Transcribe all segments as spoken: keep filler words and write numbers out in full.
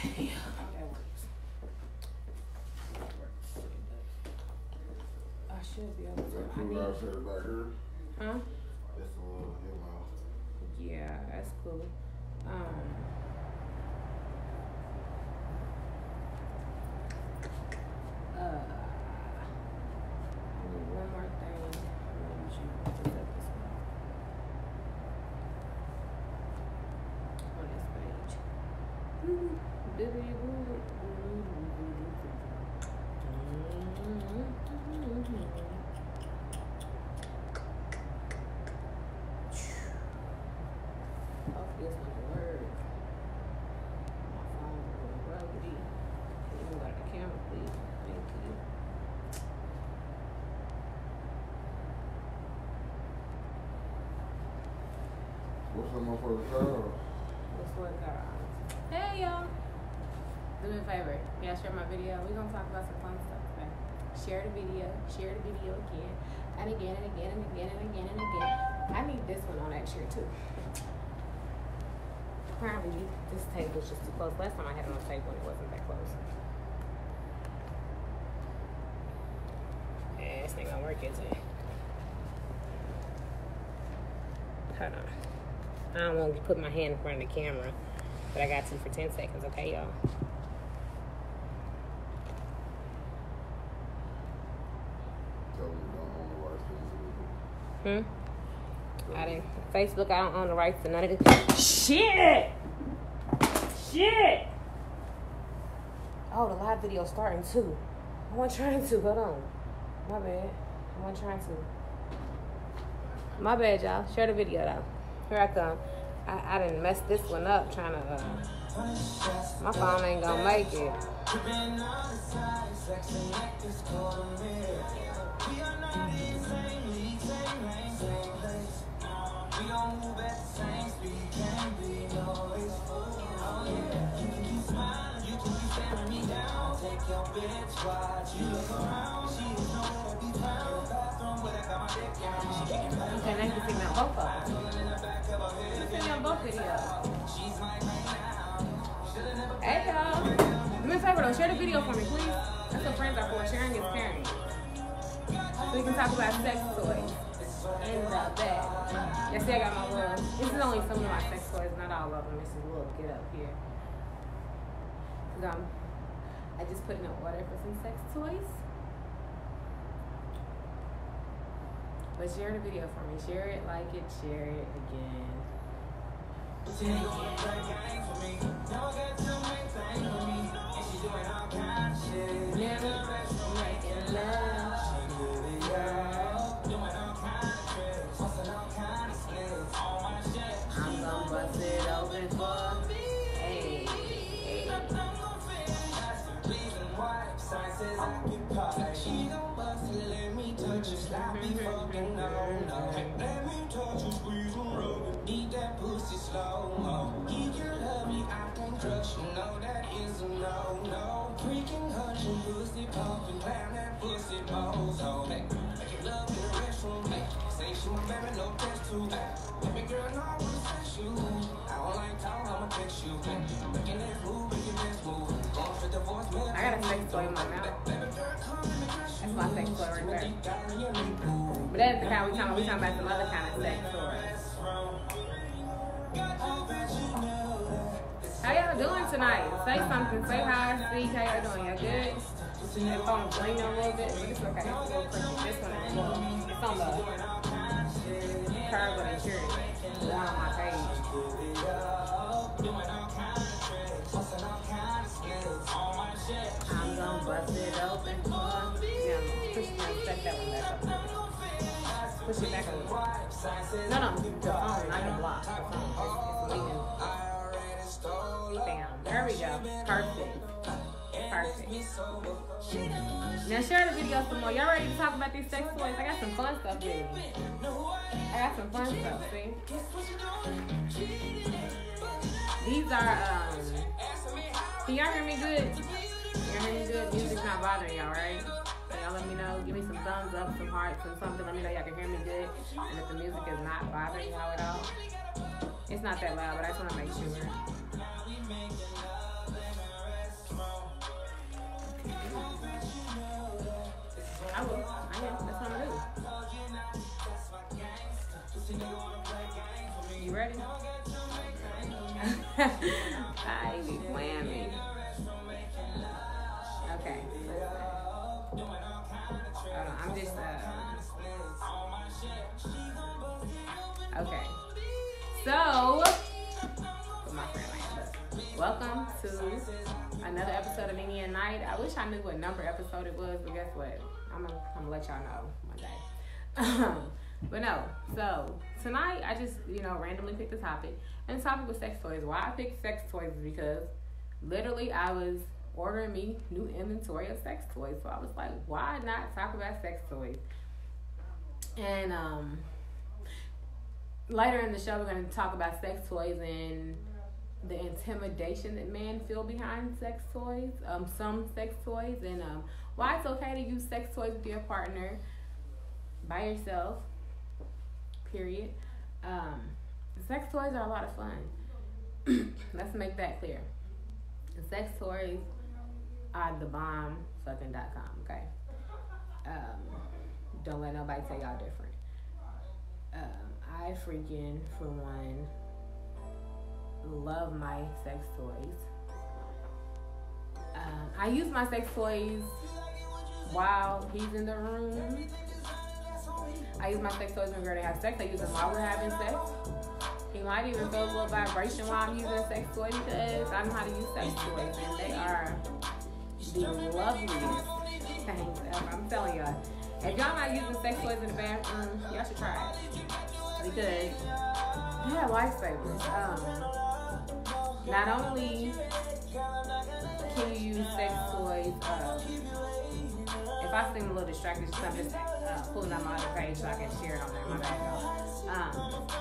Yeah, that works. That works. I should be able to. Is that cool outside back here? Huh? That's a little him out. Yeah, that's cool. Um. Uh. I need one more thing. Let me show you what this episode. On this page. Hopefully it's not gonna work. My phone's a little ruggedy. Can you move out the camera, please? Thank you. What's up, motherfucker? Charles? What's what, girl? Hey, y'all. Do me a favor. Y'all share my video. We're gonna talk about some fun stuff today. Share the video. Share the video again. And again and again and again and again and again. I need this one on that shirt too. Apparently this table's just too close. Last time I had it on the table and it wasn't that close. Yeah, this ain't gonna work, is it? Hold on. I don't want to put my hand in front of the camera, but I got to for ten seconds, okay, y'all? Hmm? I didn't. Facebook, I don't own the rights to none of this. Shit! Shit! Oh, the live video's starting too. I wasn't trying to. Hold on. My bad. I wasn't trying to. My bad, y'all. Share the video, though. Here I come. I, I didn't mess this one up trying to, uh... my phone ain't gonna make it. We don't move at the same speed, can't be no wasteful. Oh yeah, you can keep smiling, you can keep staring me down. Take your bitch, watch you look around. She is nowhere to be found. Bathroom where I got my dick down. She getting back. Okay, now you can see me on both of them. You can see me on both videos. She's mine right now. Hey y'all, do me a favor though, share the video for me, please. That's what friends are for. Sharing is caring. So we can talk about sex toys. In the bag. You see, I got my little. This is only some of my sex toys, not all of them. This is a little get up here. Um, I just put in an order for some sex toys. But share the video for me. Share it, like it, share it again. Never making love. I'm gonna bust it open for me. Hey, hey. She gon' bust it, let me touch it, stop me fucking no, no. Let me touch it, squeeze and rub it, eat that pussy slow-mo. He can love me, I can crush you, no, that is a no-no. Freaking hush and pussy pumping, climb that pussy bozo. Make it love in the restroom, say she my baby, no test too. Baby girl, no, I wanna sex you. I don't like talk, I'ma text you. Making that move, making this move. Going for divorce, man. I got a sex toy in my mouth. That's my sex toy right there. But that's the kind we talking about. We talking about some other kind of sex toys. How y'all doing tonight? Say something. Say hi. Speak. How y'all doing? Y'all good? That phone bling a little bit, but it's okay. It's a little pretty. This one is well, it's on the curve of the shirt. The one on my page. I'm gonna bust it open for me. Yeah, push it down. Set that one back up. Push it back a little. No, no, the phone, not the block. The phone. It's leaning. Bam. There we go. Perfect. Perfect. Now share the video some more. Y'all ready to talk about these sex toys? I got some fun stuff with me. I got some fun stuff, see? These are, um, can y'all hear me good? Y'all hear me good? Music's not bothering y'all, right? So y'all let me know. Give me some thumbs up, some hearts, and something. Let me know y'all can hear me good. And if the music is not bothering y'all at all. It's not that loud, but I just want to make sure. ready? I be playing me. Okay. Hold on, I'm just, uh... Okay. So, put my friend like welcome to another episode of NeNe and Nite. I wish I knew what number episode it was, but guess what? I'm gonna, I'm gonna let y'all know one day. But no, so tonight I just, you know, randomly picked a topic. And the topic was sex toys. Why I picked sex toys is because literally I was ordering me new inventory of sex toys. So I was like, why not talk about sex toys? And um, later in the show, we're going to talk about sex toys and the intimidation that men feel behind sex toys, um, some sex toys, and um, why it's okay to use sex toys with your partner, by yourself, period. Um, sex toys are a lot of fun. Let's make that clear. The sex toys are the bomb fucking dot com, okay? Um, don't let nobody tell y'all different. Um, I freaking, for one, love my sex toys. Um, I use my sex toys while he's in the room. I use my sex toys when we're going to have sex. I use them while we're having sex. He might even feel a little vibration while I'm using a sex toy because I know how to use sex toys. And they are the loveliest things ever. I'm telling y'all. If y'all not using sex toys in the bathroom, y'all should try it. Because they're lifesavers. Um, not only can you use sex toys, um, if I seem a little distracted, just I'm just uh, pulling out my other page so I can share it on there. My bad, y'all. Um,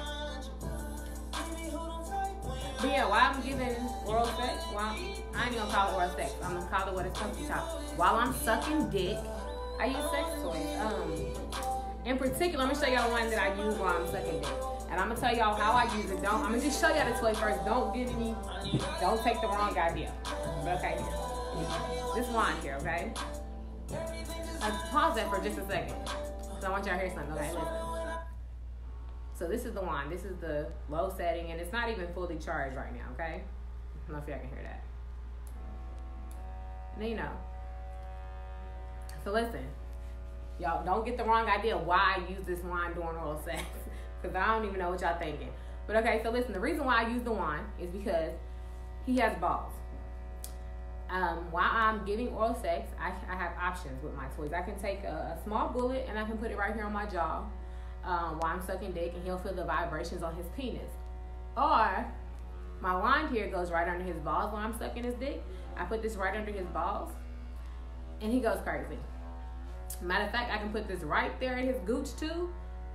but yeah, while I'm giving oral sex, while I'm, I ain't gonna call it oral sex. I'm gonna call it what it's supposed to be called. While I'm sucking dick, I use sex toys. Um, in particular, let me show y'all one that I use while I'm sucking dick. And I'm gonna tell y'all how I use it. Don't I'm gonna just show y'all the toy first. Don't get any, don't take the wrong idea. Okay, this wand here, okay? Uh, pause that for just a second. So I want y'all to hear something, okay? Listen. So this is the wand. This is the low setting, and it's not even fully charged right now, okay? I don't know if y'all can hear that. Now you know. So listen. Y'all don't get the wrong idea why I use this wand during oral sex. Because I don't even know what y'all thinking. But okay, so listen. The reason why I use the wand is because he has balls. Um, while I'm giving oral sex, I, I have options with my toys. I can take a, a small bullet and I can put it right here on my jaw um, while I'm sucking dick, and he'll feel the vibrations on his penis. Or my wand here goes right under his balls while I'm sucking his dick. I put this right under his balls, and he goes crazy. Matter of fact, I can put this right there in his gooch too.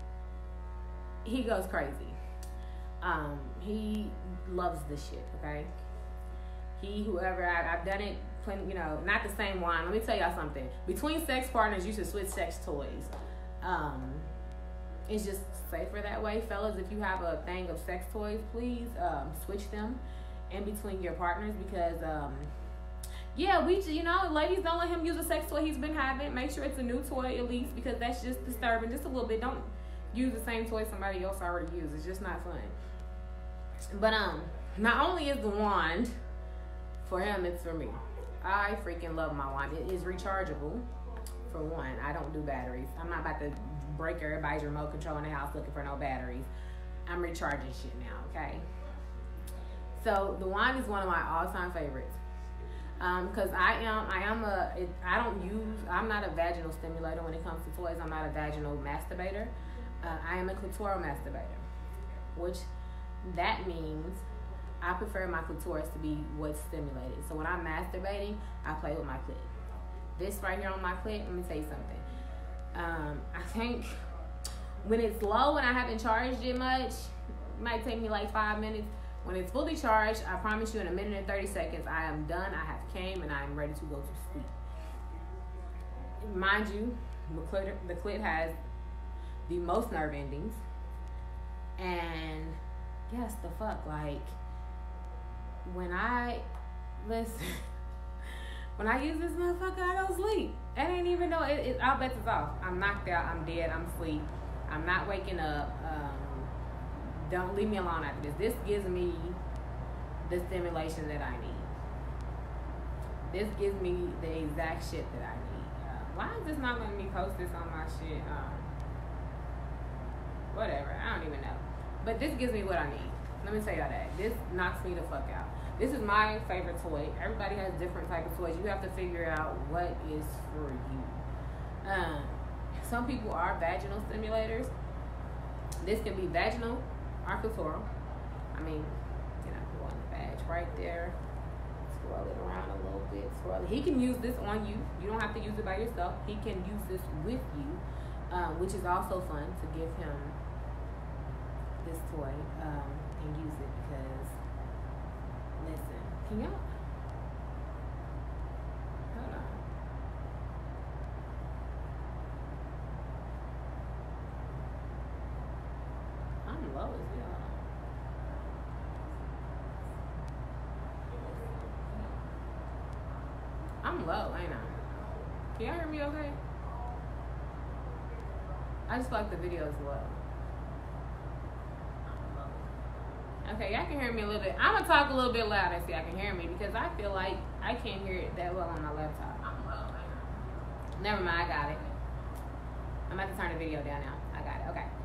He goes crazy. Um, he loves this shit, okay? He, whoever, I, I've done it, plenty, you know, not the same wine. Let me tell y'all something. Between sex partners, you should switch sex toys. Um, it's just safer that way. Fellas, if you have a thing of sex toys, please um, switch them in between your partners because, um, yeah, we, you know, ladies, don't let him use a sex toy he's been having. Make sure it's a new toy at least because that's just disturbing just a little bit. Don't use the same toy somebody else already used. It's just not fun. But um, not only is the wand for him, it's for me. I freaking love my wand. It is rechargeable, for one. I don't do batteries. I'm not about to break everybody's remote control in the house looking for no batteries. I'm recharging shit now, okay? So the wand is one of my all-time favorites. Um, cause I am, I am a, it, I don't use, I'm not a vaginal stimulator when it comes to toys. I'm not a vaginal masturbator. Uh, I am a clitoral masturbator, which that means I prefer my clitoris to be what's stimulated. So when I'm masturbating, I play with my clit. This right here on my clit, let me tell you something. Um, I think when it's low and I haven't charged it much, it might take me like five minutes. When it's fully charged, I promise you in a minute and thirty seconds, I am done. I have came and I am ready to go to sleep. Mind you, the clit, the clit has the most nerve endings. And yes, the fuck, like, when I, listen, when I use this motherfucker, I don't sleep. I didn't even know, it, it, I'll bet it's off. I'm knocked out, I'm dead, I'm asleep. I'm not waking up. Um, don't leave me alone after this. This gives me the stimulation that I need. This gives me the exact shit that I need. Uh, why is this not letting me post this on my shit? Um, whatever, I don't even know. But this gives me what I need. Let me tell y'all that. This knocks me the fuck out. This is my favorite toy. Everybody has different type of toys. You have to figure out what is for you. Um, some people are vaginal stimulators. This can be vaginal or clitoral. I mean, you know, go on the badge right there. Swirl it around a little bit. Swirl it. He can use this on you. You don't have to use it by yourself. He can use this with you, um, which is also fun to give him this toy um, and use it because, listen, can y'all? Hold on. I'm low as hell. I'm low, ain't I? Can y'all hear me okay? I just feel like the video is low. Okay, y'all can hear me a little bit. I'm gonna talk a little bit louder so y'all can hear me because I feel like I can't hear it that well on my laptop. I'm low, ain't I? Never mind, I got it. I'm about to turn the video down now. I got it, okay.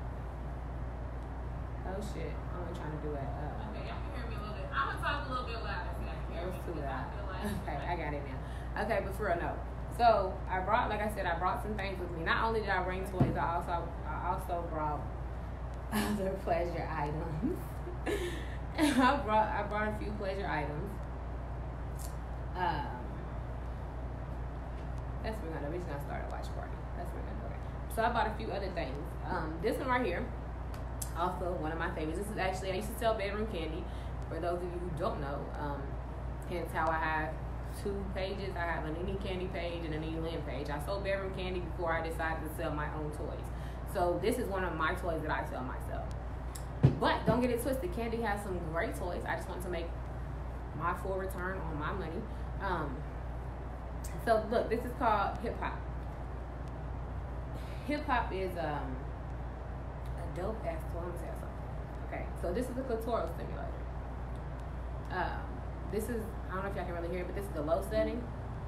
Oh shit, I'm only trying to do it. Uh, okay, y'all can hear me a little bit. I'm gonna talk a little bit louder so y'all can hear me. It was too loud. Okay, I got it now. Okay, but for real, no. So I brought, like I said, I brought some things with me. Not only did I bring toys, I also, I also brought other pleasure items. I brought, I brought a few pleasure items. Um, that's what we're gonna do. We're just gonna start a watch party. That's what we're gonna do. So I bought a few other things. Um, this one right here, also one of my favorites. This is actually, I used to sell bedroom candy. For those of you who don't know, um, hence how I have two pages. I have a NeNe candy page and a NeNe page. I sold bedroom candy before I decided to sell my own toys. So this is one of my toys that I sell myself. But don't get it twisted. Candy has some great toys. I just want to make my full return on my money. Um, so look, this is called Hip Hop. Hip Hop is um, a dope ass toy. Let me tell you something. Okay, so this is a clitoral stimulator. Um, This is, I don't know if y'all can really hear it, but this is the low setting.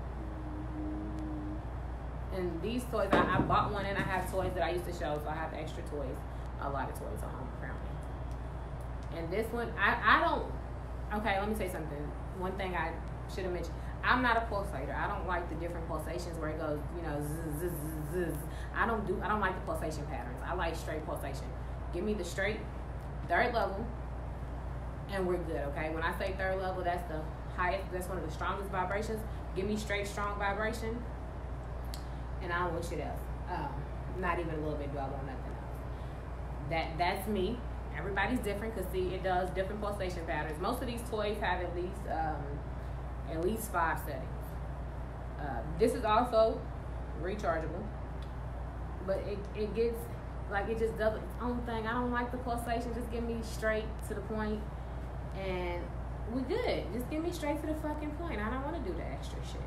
And these toys, I, I bought one and I have toys that I used to show, so I have extra toys, a lot of toys at home apparently. And this one, I, I don't, okay, let me say something. One thing I should have mentioned, I'm not a pulsator. I don't like the different pulsations where it goes, you know, zzz, zzz, zzz. I don't do, I don't like the pulsation patterns. I like straight pulsation. Give me the straight, third level, and we're good, okay? When I say third level, that's the highest, that's one of the strongest vibrations. Give me straight, strong vibration, and I don't want shit else. Um, not even a little bit, do I want nothing else. That, that's me. Everybody's different, because see, it does different pulsation patterns. Most of these toys have at least, um, at least five settings. Uh, this is also rechargeable, but it, it gets, like, it just does its own thing. I don't like the pulsation. Just give me straight to the point. And we good. Just give me straight to the fucking point. I don't want to do the extra shit.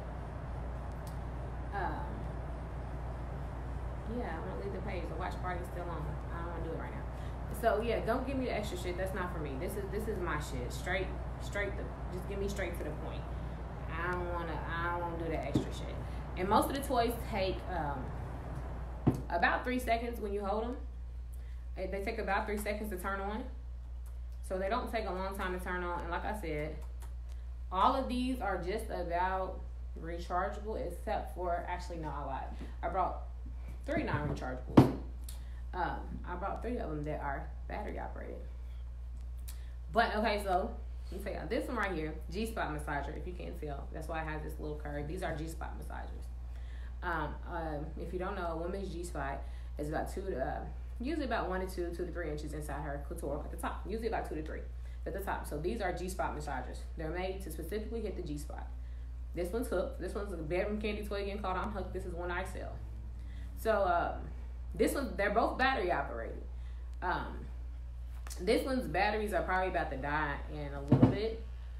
Um, yeah, I'm gonna leave the page. The watch party's still on. I don't want to do it right now. So yeah, don't give me the extra shit. That's not for me. This is this is my shit. Straight, straight. The, just give me straight to the point. I don't wanna. I don't wanna do the extra shit. And most of the toys take um, about three seconds when you hold them. They take about three seconds to turn on. So they don't take a long time to turn on. And like I said, all of these are just about rechargeable, except for, actually, no, I lied. I brought three non-rechargeables. Um, I brought three of them that are battery operated. But, okay, so, let me tell you, this one right here, G-spot massager, if you can't tell. That's why I have this little curve. These are G-spot massagers. Um, um, if you don't know, a woman's G-spot is about two to... Uh, usually about one to two, two to three inches inside her clitoral at the top. Usually about two to three at the top. So these are G-spot massagers. They're made to specifically hit the G-spot. This one's hooked. This one's a bedroom candy toy again called I'm Hooked. This is one I sell. So um, this one, they're both battery operated. Um, this one's batteries are probably about to die in a little bit.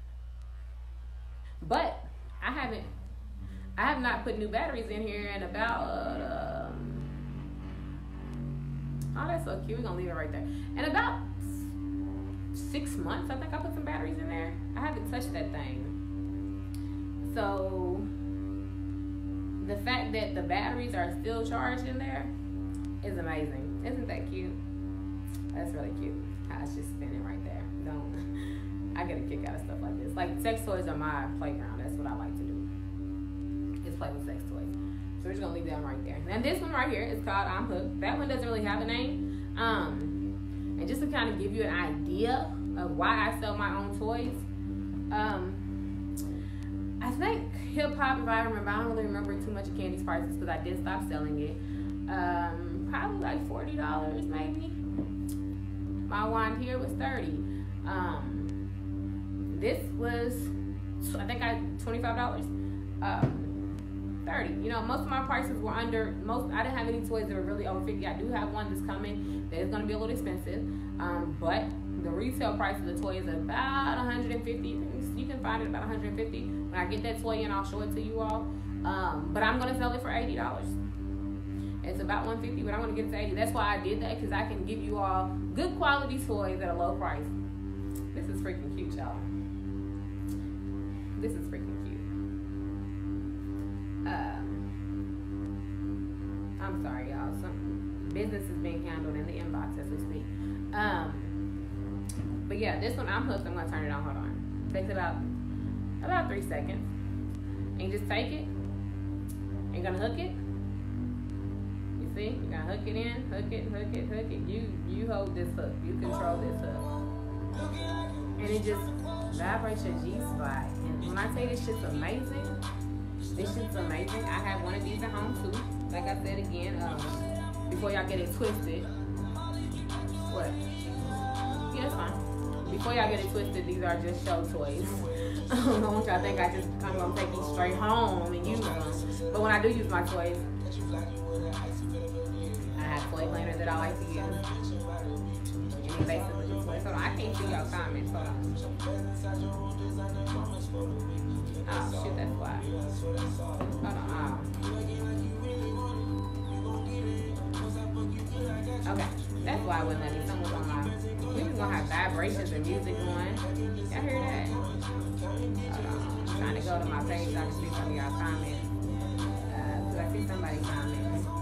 But I haven't, I have not put new batteries in here in about... Uh, Oh, that's so cute. We're going to leave it right there. And about six months. I think I put some batteries in there. I haven't touched that thing. So the fact that the batteries are still charged in there is amazing. Isn't that cute? That's really cute. How it's just spinning right there. Don't. I get a kick out of stuff like this. Like, sex toys are my playground. That's what I like to do. Is play with sex toys. So we're just gonna leave that one right there. And this one right here is called I'm Hooked. That one doesn't really have a name. Um, and just to kind of give you an idea of why I sell my own toys. Um, I think hip hop, if I remember, I don't really remember too much of Candy's prices because I did stop selling it. Um, probably like forty dollars maybe. My wand here was thirty. Um, this was, I think I twenty-five dollars. Um, thirty. You know, most of my prices were under, most, I didn't have any toys that were really over fifty. I do have one that's coming that is going to be a little expensive. Um, but the retail price of the toy is about one hundred fifty. You can find it about one hundred fifty. When I get that toy in, I'll show it to you all. Um, but I'm going to sell it for eighty dollars. It's about one hundred fifty, but I'm going to get it to eighty. That's why I did that, because I can give you all good quality toys at a low price. This is freaking cute, y'all. This is freaking cute. Um, I'm sorry, y'all. Some business is being handled in the inbox as we speak. Um, but yeah, this one, I'm hooked. I'm going to turn it on. Hold on. Takes about, about three seconds. And you just take it. And you're going to hook it. See, you gotta hook it in, hook it, hook it, hook it. You you hold this hook. You control this hook. And it just vibrates your G-spot. And when I say this shit's amazing, this shit's amazing. I have one of these at home too. Like I said again, um, before y'all get it twisted. What? Yeah, it's fine. Before y'all get it twisted, these are just show toys. I don't know what y'all think. I just, I'm gonna take these straight home and use them. But when I do use my toys, I have toy cleaner that I like to use. And it basically just like, hold on, I can't see y'all comments. Hold on. Oh, shit, that's why. Hold on. Oh. Okay, that's why I wouldn't let me. Someone's on my. We was gonna have vibrations and music going. Y'all hear that? Hold on. I'm trying to go to my page so I can see some of y'all comments. Uh, cause I see somebody comment.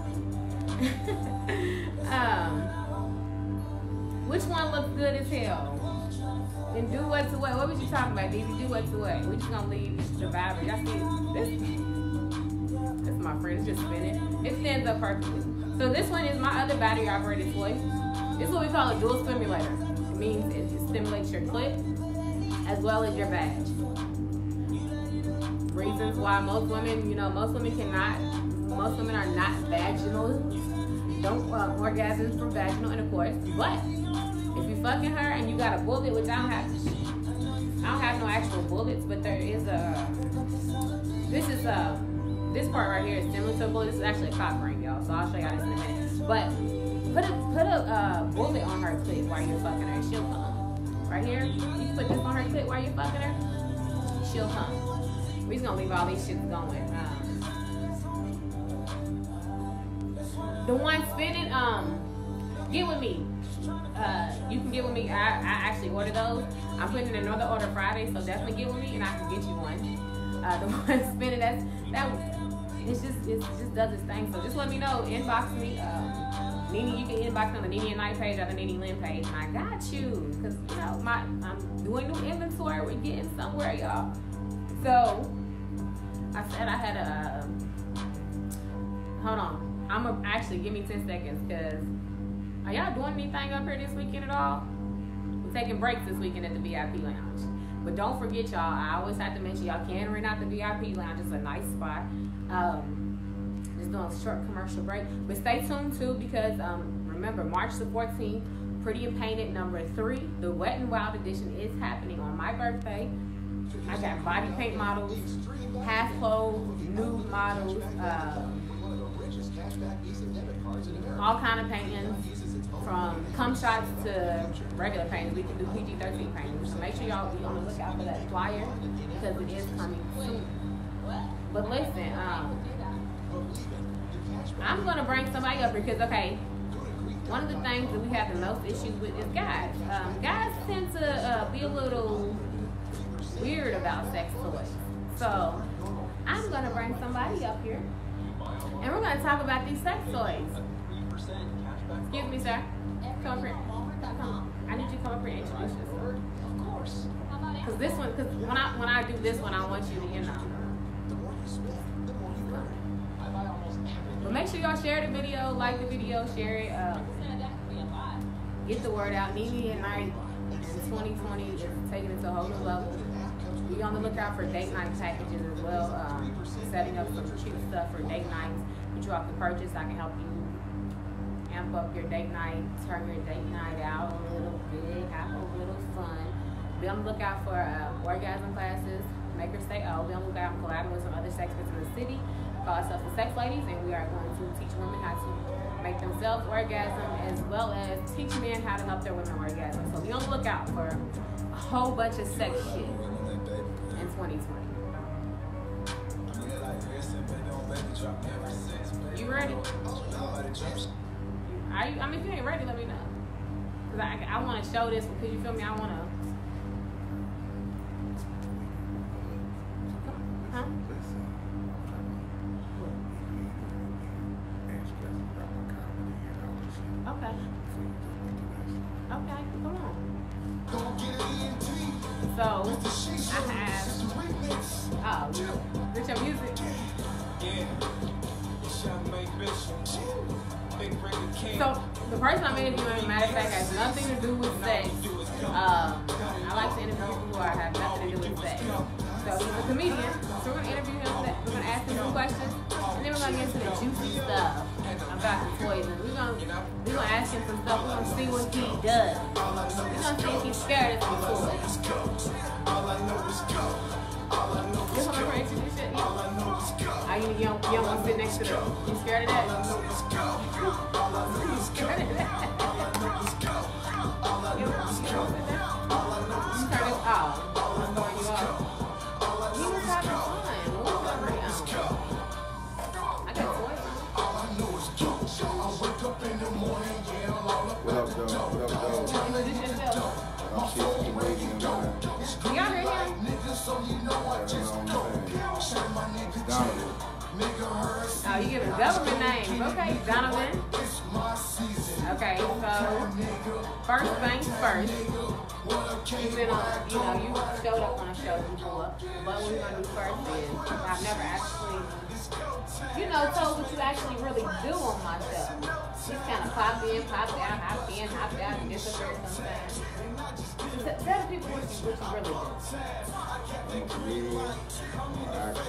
um, which one looks good as hell? And do what to what? What was you talking about, D D? Do what to what? We just gonna leave the vibrate. Y'all see this? This is my friend. It's just spinning. It stands up perfectly. So this one is my other battery operated toy. This is what we call a dual stimulator. It means it stimulates your clit as well as your vag. Reasons why most women, you know, most women cannot. Most women are not vaginal. Don't uh, orgasms from vaginal intercourse. But if you fucking her and you got a bullet, which I don't have, I don't have no actual bullets, but there is a. This is a. This part right here is similar to a bullet. This is actually a cock ring, y'all. So I'll show y'all this in a minute. But put a put a uh, bullet on her clit while you're fucking her. She'll come. Right here, you put this on her clit while you're fucking her. She'll come. We're just gonna leave all these shits going. Um, The one spinning, um, get with me. Uh, you can get with me. I, I actually ordered those. I'm putting in another order Friday, so definitely get with me and I can get you one. Uh, the one spinning, that's that. It's just it just does its thing. So just let me know. Inbox me. Um, NeNe, you can inbox on the NeNe and Nite page or the NeNe Lynn page, and I got you. Cause you know my I'm doing new inventory. We're getting somewhere, y'all. So I said I had a. Uh, hold on. I'm gonna actually give me ten seconds, because are y'all doing anything up here this weekend at all? We're taking breaks this weekend at the V I P lounge. But don't forget, y'all, I always have to mention y'all can rent out the V I P lounge. It's a nice spot. Um, just doing a short commercial break. But stay tuned too, because um, remember, March the fourteenth, Pretty and Painted number three, the Wet and Wild edition is happening on my birthday. I got body paint models, half clothes, nude models, uh, all kind of paintings, from cum shots to regular paintings. We can do P G thirteen paintings. So make sure y'all be on the lookout for that flyer, because it is coming soon. But listen, um, I'm gonna bring somebody up here because okay, one of the things that we have the most issues with is guys. Um, guys tend to uh, be a little weird about sex toys. So I'm gonna bring somebody up here, and we're gonna talk about these sex toys. Excuse me, sir. Come up here. Come. I need you to come up here and introduce yourself. Of course. Cause this one, cause when I when I do this one, I want you to, you know. The more you spend, the more you earn. I buy almost everything. But make sure y'all share the video, like the video, share it. Uh, get the word out. NeNe and Nite in twenty twenty is taking it to a whole new level. Be on the lookout for date night packages as well. Um, setting up some cute stuff for date nights that you all can purchase. I can help you amp up your date night, turn your date night out a little bit, have a little fun. Be on the lookout for uh, orgasm classes. Make her stay oh. Be on the lookout for collaborating with some other sexperts in the city. Call ourselves the Sex Ladies, and we are going to teach women how to make themselves orgasm as well as teach men how to help their women orgasm. So be on the lookout for a whole bunch of sex shit in twenty twenty. You ready? Are you? I mean, if you ain't ready, let me know. Cause I, I want to show this because you feel me. I want to. Huh? Okay. Okay, come on. So, I have, oh, with your music. So, the person I'm interviewing, matter of fact, has nothing to do with sex. Um, I like to interview people who are, have nothing to do with sex. So, he's a comedian, so we're going to interview him, we're going to ask him some questions, and then we're going to get into the juicy stuff about the poison. We're going to we're gonna ask him some stuff. We're going to see what he does. We're going to see if he's scared of some toys. You want to introduce it? Are you, you, don't, you don't want to sit next to them? You scared of that? You scared of that? You don't sit there? You turn it off. I'm throwing you off. He was having fun. What was that around? I got toys. What up, though? What up, though? Introduce yourself. I'm Chief Comedian, man. Do y'all hear him? Donovan. Oh, you giving government names. Okay, Donovan. Okay, so first things first. You've been on, you know, you showed up on a show before. But what we're going to do first is, I've never actually, you know, told what you actually really do on my show. Just kind of pop in, pop out, hop in, hop out, and disappear sometimes. Tell the people what you, what you really do. I'm a comedian. I'm an actor.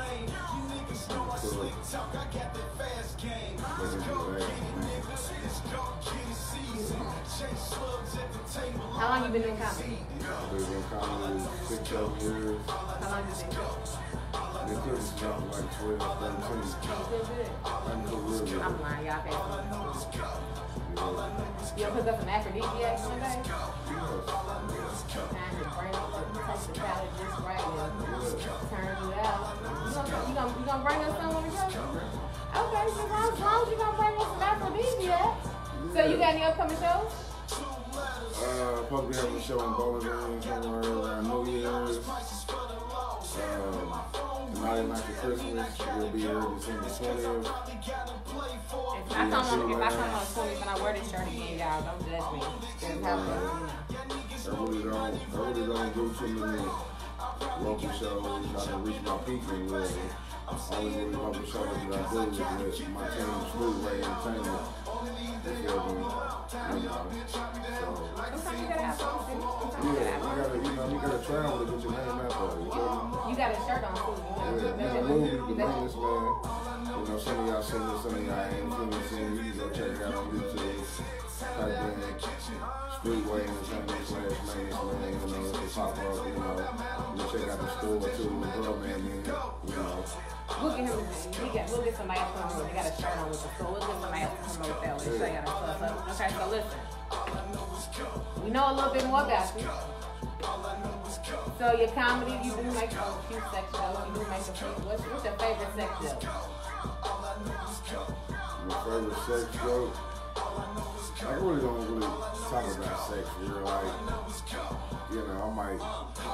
How long you been doing comedy? I've been doing comedy six, seven years. How long you been doing? Been doing this job for like twelve, thirteen. You feel good? I'm doing real good. I'm lying, y'all can't. You ever hook up some aphrodisiacs one day? Time to bring up the touch the palate just right and turn you out. You gonna, you gonna, you gonna bring us some on the show? Okay, so as long as you gonna bring us some aphrodisiacs. So you got any upcoming shows? Uh, probably having a show in Bowling Green somewhere around New Year's. Um, Tonight night for Christmas, we'll be here December twentieth. If I come on, if I come on the twentieth and I wear this shirt again, y'all, don't judge me. Just have to, you know. I really don't, I really don't do too many local shows. I can reach my peak in really. Only really local shows that I do is with my team, Schoolway Entertainment. You feel me? You know, so. Sometimes you gotta have something. Yeah, you gotta, you know, you gotta travel to get your name out there. You feel me? You got a shirt on too. Yeah, now movie, the Business Man. You know, some of y'all seen this, some of y'all ain't. You know, seen it. You can go check it out on YouTube. Type in Streetway Entertainment slash Maintenance Man. You know, it's a pop up. You know, you check out the store too. The girl man in it. You know. We'll get him. We got. We'll get somebody else to promote. They got a shirt on with us, so we'll get somebody else to promote that way. So you gotta plus up. Okay, so listen. We know a little bit more about you. So your comedy, you do make a few sex shows. You do make a few. What's, what's your favorite sex show? My favorite sex joke. I really don't really talk about sex. You're like, you know, I might,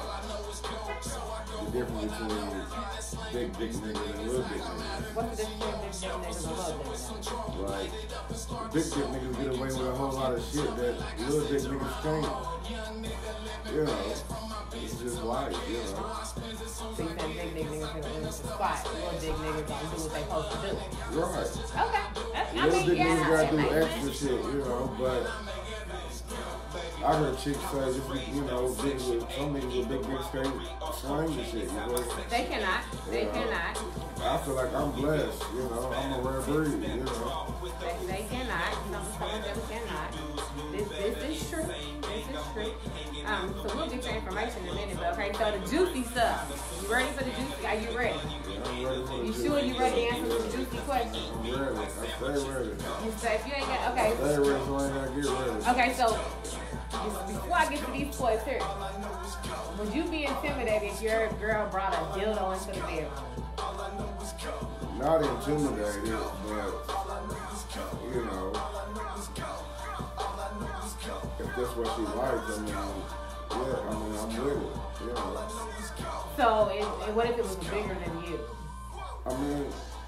the difference between big dick niggas and little dick niggas. What's the difference between big dick niggas and little dick niggas? Like, big dick niggas get away with a whole lot of shit that little dick niggas can't. You know, it's just life, you know. So you think big dick niggas can win the spot, little dick niggas don't do what they supposed to do? Right. Okay. That's, I Little mean, dick yeah, niggas gotta it do makes extra sense. shit, you know, but I heard chicks say just be, you know, big with some niggas with big dicks can't slang the shit, you know. They cannot. They Yeah. cannot. I feel like I'm blessed, you know, I'm a rare breed, you know. They, they cannot. Some, some of them cannot. This, this is true. This is true. Um, so we'll get your information in a minute, but okay, so the juicy stuff. You ready for the juicy? Are you ready? Yeah, I'm ready for the You juice. sure you ready to answer the juicy question? I'm ready. I stay ready. You say if you ain't got, okay. Stay ready so I ain't gotta get ready. Okay, so before I get to these boys here, would you be intimidated if your girl brought a dildo into the bedroom? Not intimidated, but, you know, if that's what she likes, I mean, yeah, I mean, I'm with it, you know. So, and, and what if it was bigger than you? I mean,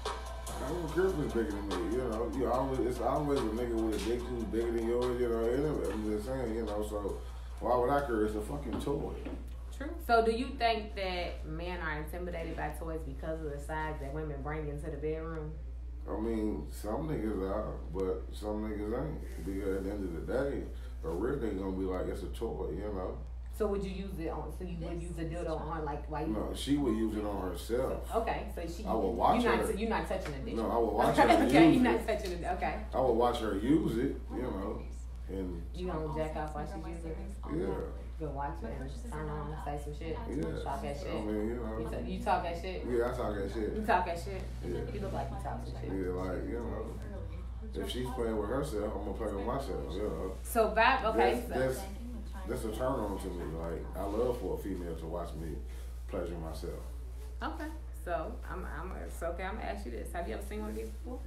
I don't care if it's bigger than me, you know. You always, it's always a nigga with a dick who's bigger than yours, you know. Anyway, I'm just saying, you know, so why would I care? It's a fucking toy. True. So, do you think that men are intimidated by toys because of the size that women bring into the bedroom? I mean, some niggas are, but some niggas ain't. Because at the end of the day, a real nigga gonna be like, it's a toy, you know. So, would you use it on? So, you would use a dildo on, like, while you? No, she would use it on herself. Okay, so she. I would watch you're her. Not, you're not touching the dick. No, I would watch her okay, use you're it. not touching it. Okay. I would watch her use it, you know, and You gonna jack off while she use it? yeah, Go watch it and turn on, say some shit. yeah. Talk that shit. I mean, you You, know, t- you talk that shit. yeah, I talk that shit. You talk that shit. Yeah. You look like you talk some shit. Yeah, like, you know, if she's playing with herself, I'm gonna play with myself, you know. So vibe, okay. That's, So, that's, that's a turn on to me. Like, I love for a female to watch me pleasure myself. okay. So I'm, I'm, it's okay. I'm gonna ask you this: have you ever seen one of these before?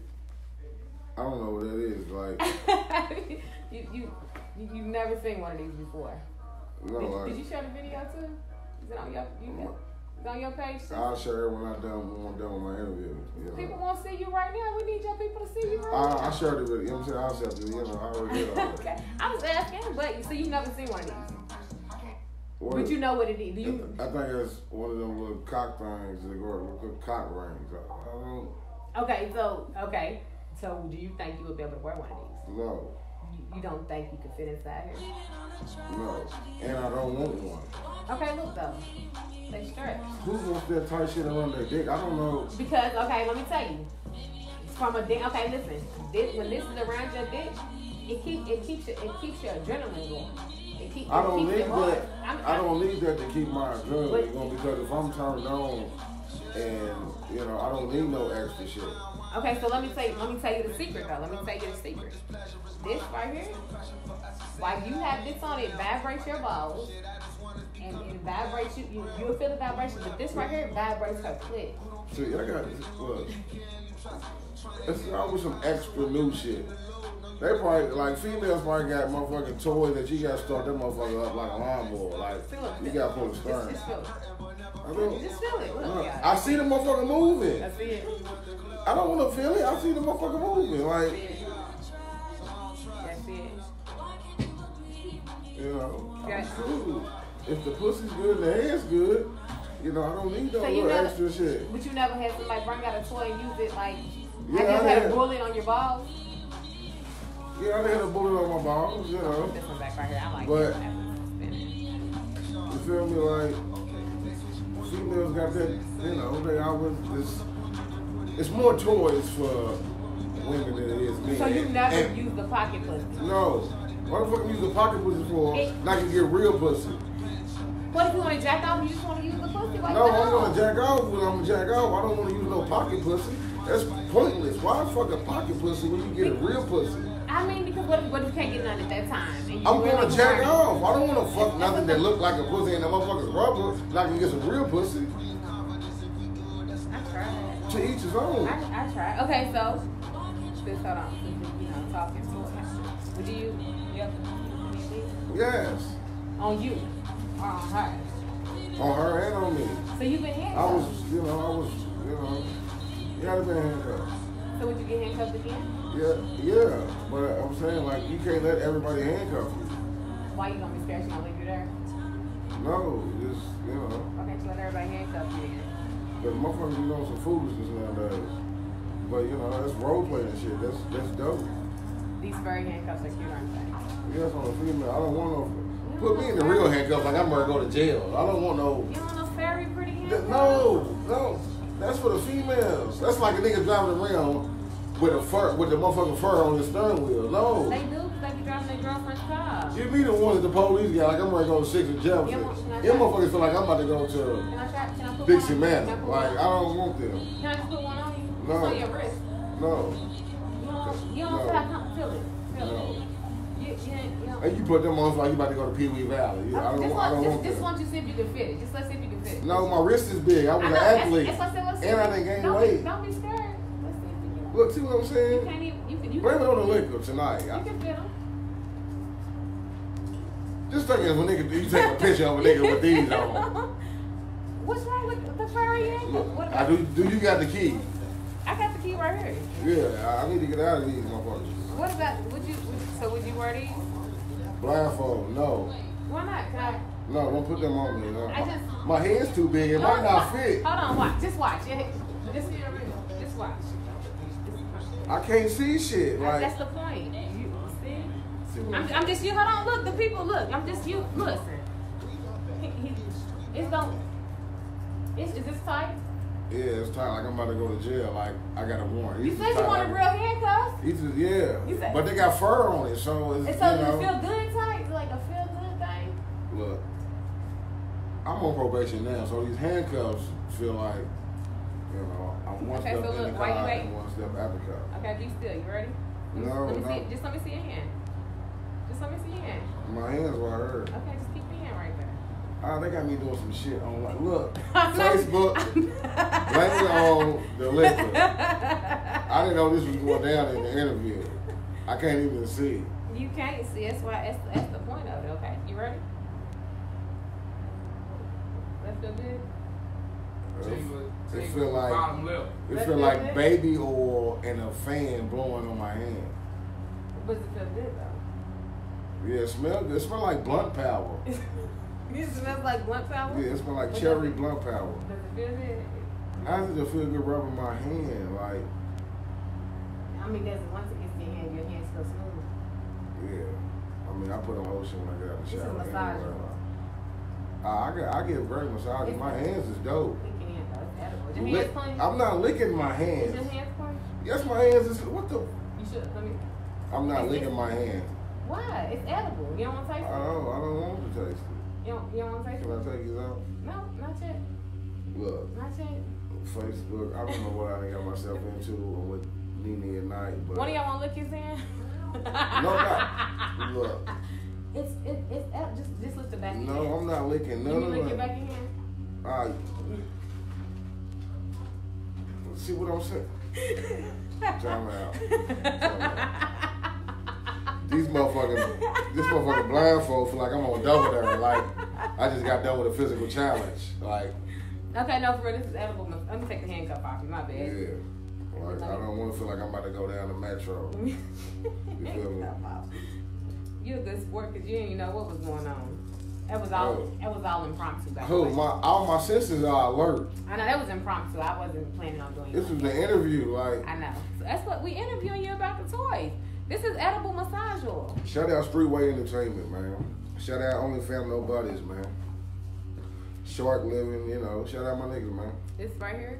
I don't know what that is. Like, you, you, you, you've never seen one of these before. no, did, like, did you share the video too? Is it on your, you, is it on your page too? I'll share it when I'm done, when I'm done with my interview. You know. People won't see you right now. We need your people to see you right I, now. I shared it with, you know what I'm saying? I'll share it, you know, I already did all that. Okay. I was asking, but so you've never seen one of these. What- But you know what it is. Do you? I think it's one of them little cock things, that go- little cock rings. I, I don't Okay, so okay, so do you think you would be able to wear one of these? know. You, you don't think you could fit inside here? No. And I don't want one. Okay, look though, they stretch. Who wants that tight shit around their dick? I don't know. Because okay, let me tell you, from a dick. Okay, listen, this, when this is around your dick, it keeps it keeps your, it keeps your adrenaline going. It keep, I it don't keeps need your heart. that. I'm, I don't need that to keep my But- adrenaline going because if I'm turned on and, you know, I don't need no extra shit. Okay, so let me tell you, let me tell you the secret though. Let me tell you the secret. This right here, while you have this on, it vibrates your balls, and it vibrates you. You you'll feel the vibration, but this right here vibrates her clit. See, I got this. Look, it's always some extra new shit. They probably, like, females probably got motherfucking toys that you gotta start that motherfucker up like a lawnmower. Like, See, look, you gotta pull the Just, string. just feel it. I mean, Just feel it. Look, look, yeah. I see the motherfucker moving. I see it. I don't want to feel it. I see the motherfucker moving. Like, That's it. you know, I'm Got- cool. If the pussy's good and the head's good, you know, I don't need no So you little never- extra shit. But you never had somebody bring out a toy and use it like. Yeah, have you ever I had a had. bullet on your balls? Yeah, I done had a bullet on my balls, you know. This one back right here. I like But- this one. You feel me? Like, females got that, you know, they always just, it's more toys for women than it is men. So you never And- use the pocket pussy? No. What the fuck you use the pocket pussy for? It- Not to get real pussy. What if you want to jack off and you just want to use the pussy? Like, No, I'm gonna jack off when I'm gonna jack off. I don't want to use no pocket pussy. That's pointless. Why fuck a pocket pussy when you get a real pussy? I mean, because what if, what if you can't get none at that time? And you I'm really gonna jack want- off. I don't wanna fuck nothing that look like a pussy and that motherfucker's rubber. And I can get some real pussy. I tried. To each his own. I, I tried. Okay, so This, hold on. Since, you know, talking to her. Would you, you have to, Yes. on you? Or on her? On her and on me. So you've been handcuffed? I was, you know, I was, you know, you had to be handcuffed. So would you get handcuffed again? Yeah, yeah. But I'm saying, like, you can't let everybody handcuff you. Why you gonna be scared she gonna leave you there? No, just, you know. Why can't you let everybody handcuff you again? Because motherfuckers be doing some foolishness nowadays. But, you know, that's role playing and shit. That's, that's dope. These furry handcuffs are cute, aren't they? Yes, on a female. I don't want no. Put me in the real handcuffs like I'm ready to go to jail. I don't want no. You don't want no furry pretty handcuffs? No, no. That's for the females. That's like a nigga driving around with a fur, with the motherfucking fur on the steering wheel. No. They do, because they be driving their girlfriend's car. You be the one that the police got, like I'm ready to go to six and Jefferson. Them motherfuckers feel like I'm about to go to Can I try, can I put Dixie one on? Manor. Can I put Like, one I on? don't want them. Can I just put one on you? No. It's on your wrist. No. You don't, you don't No. feel like come feel it. Feel No. it. You, you, ain't- you don't. And you put them on like you about to go to Pee Wee Valley. You- I don't, just want- I don't want, want just, just them. want you to see if you can fit it. Just let's see if you can fit it. No, my wrist is big. I was I an know, that's- athlete. That's what I said. Let's see. And I if- done gained don't weight. Be, don't be scared. Let's see if you can. Look, see what I'm You saying? can't even. You can. You Blame can. it on the liquor tonight. You can fit them. Just think of a nigga, you take a picture of a nigga with these on. What's wrong with the furry handcuffs? Look, What I about, do, do you got the key? I got the key right here. Yeah, I I need to get out of these motherfuckers. What about? Would you? Would, so would you wear these? Blindfold, no. Why not? Can I? No, don't put them on me. No. I just- My head's too big. It might not fit. Hold on, watch. Just watch. Just, just, just watch. I can't see shit. That's, Like, that's the point. You see? see what I'm, I'm- I'm just you. Hold on. Look, the people. Look. I'm just you. Listen. He, he, it's don't. It's, is this tight? yeah, it's tight. Like I'm about to go to jail. Like I got a warrant. You It's said you tight, wanted like- real handcuffs. It's just, yeah, You said- but they got fur on it, so it's, And so you does know. it feel good tight? Is it like a feel good thing? Look, I'm on probation now, so these handcuffs feel like, you know, I'm one Okay, step so in look, the why you car wait? and one step out the car. Okay, be still. You ready? Let me- No, let me no. See, just let me see your hand. Just let me see your hand. My hands were hurt. Okay, just keep your hand right there. Ah, they got me doing some shit on like, look, I'm not- Facebook, blame it on the liquor. I didn't know this was going down in the interview. I can't even see. You can't see. That's why. That's, that's the point of it. Okay, you ready? That feel good. It, it feel like Bottom lip. it That feel feel like good? baby oil and a fan blowing on my hand. But it feel good though. Yeah, it smell good. It smell like blunt powder. It smells like blunt powder. Yeah, it smell like But cherry does it- blunt powder. Does it feel good? How does it feel good rubbing my hand? Like, I mean, does it once it gets in your hand, your hands feel smooth. yeah. I mean, I put on lotion when I get out the This is shower. massage. anyway. Uh, I get, I get great massages. My hands is dope. Lick your hand though. It's edible. Is your Lick- hands clean? I'm not licking my Is hands. your hands clean? Yes, my hands is. What the? You should. Let me. I'm not It's- licking my hand. Why? It's edible. You don't want to I taste it? don't. I don't want to taste it. You don't, you don't want to taste Can it? I take it out? No, not yet. Look, Not yet. Facebook. I don't know what I done got myself into with NeNe at night, but One of y'all want to lick his hand? no, not. Look, It's it, it's ed- just just lift the back. of your no, hand. I'm not licking Can none you of lick your that. back of your hand? All right. See what I'm saying? Time out. Time out. These motherfucking, this motherfucking blindfold feel like I'm on double there. Like I just got done with a physical challenge. Like, Okay, no, for real, this is edible. Let me take the handcuff off you. My yeah. bad. Like I don't want to feel like I'm about to go down the metro. You feel me? You're a good sport because you didn't even know what was going on. That was all. Oh. That was all impromptu. Back Who? then. My all my senses are alert. I know that was impromptu. I wasn't planning on doing This it. was an interview. Like, I know. So that's what we interviewing you about the toys. This is edible massage oil. shout out Streetway Entertainment, man. Shout out Only Family No Buddies, man. Short living, you know. Shout out my niggas, man. This right here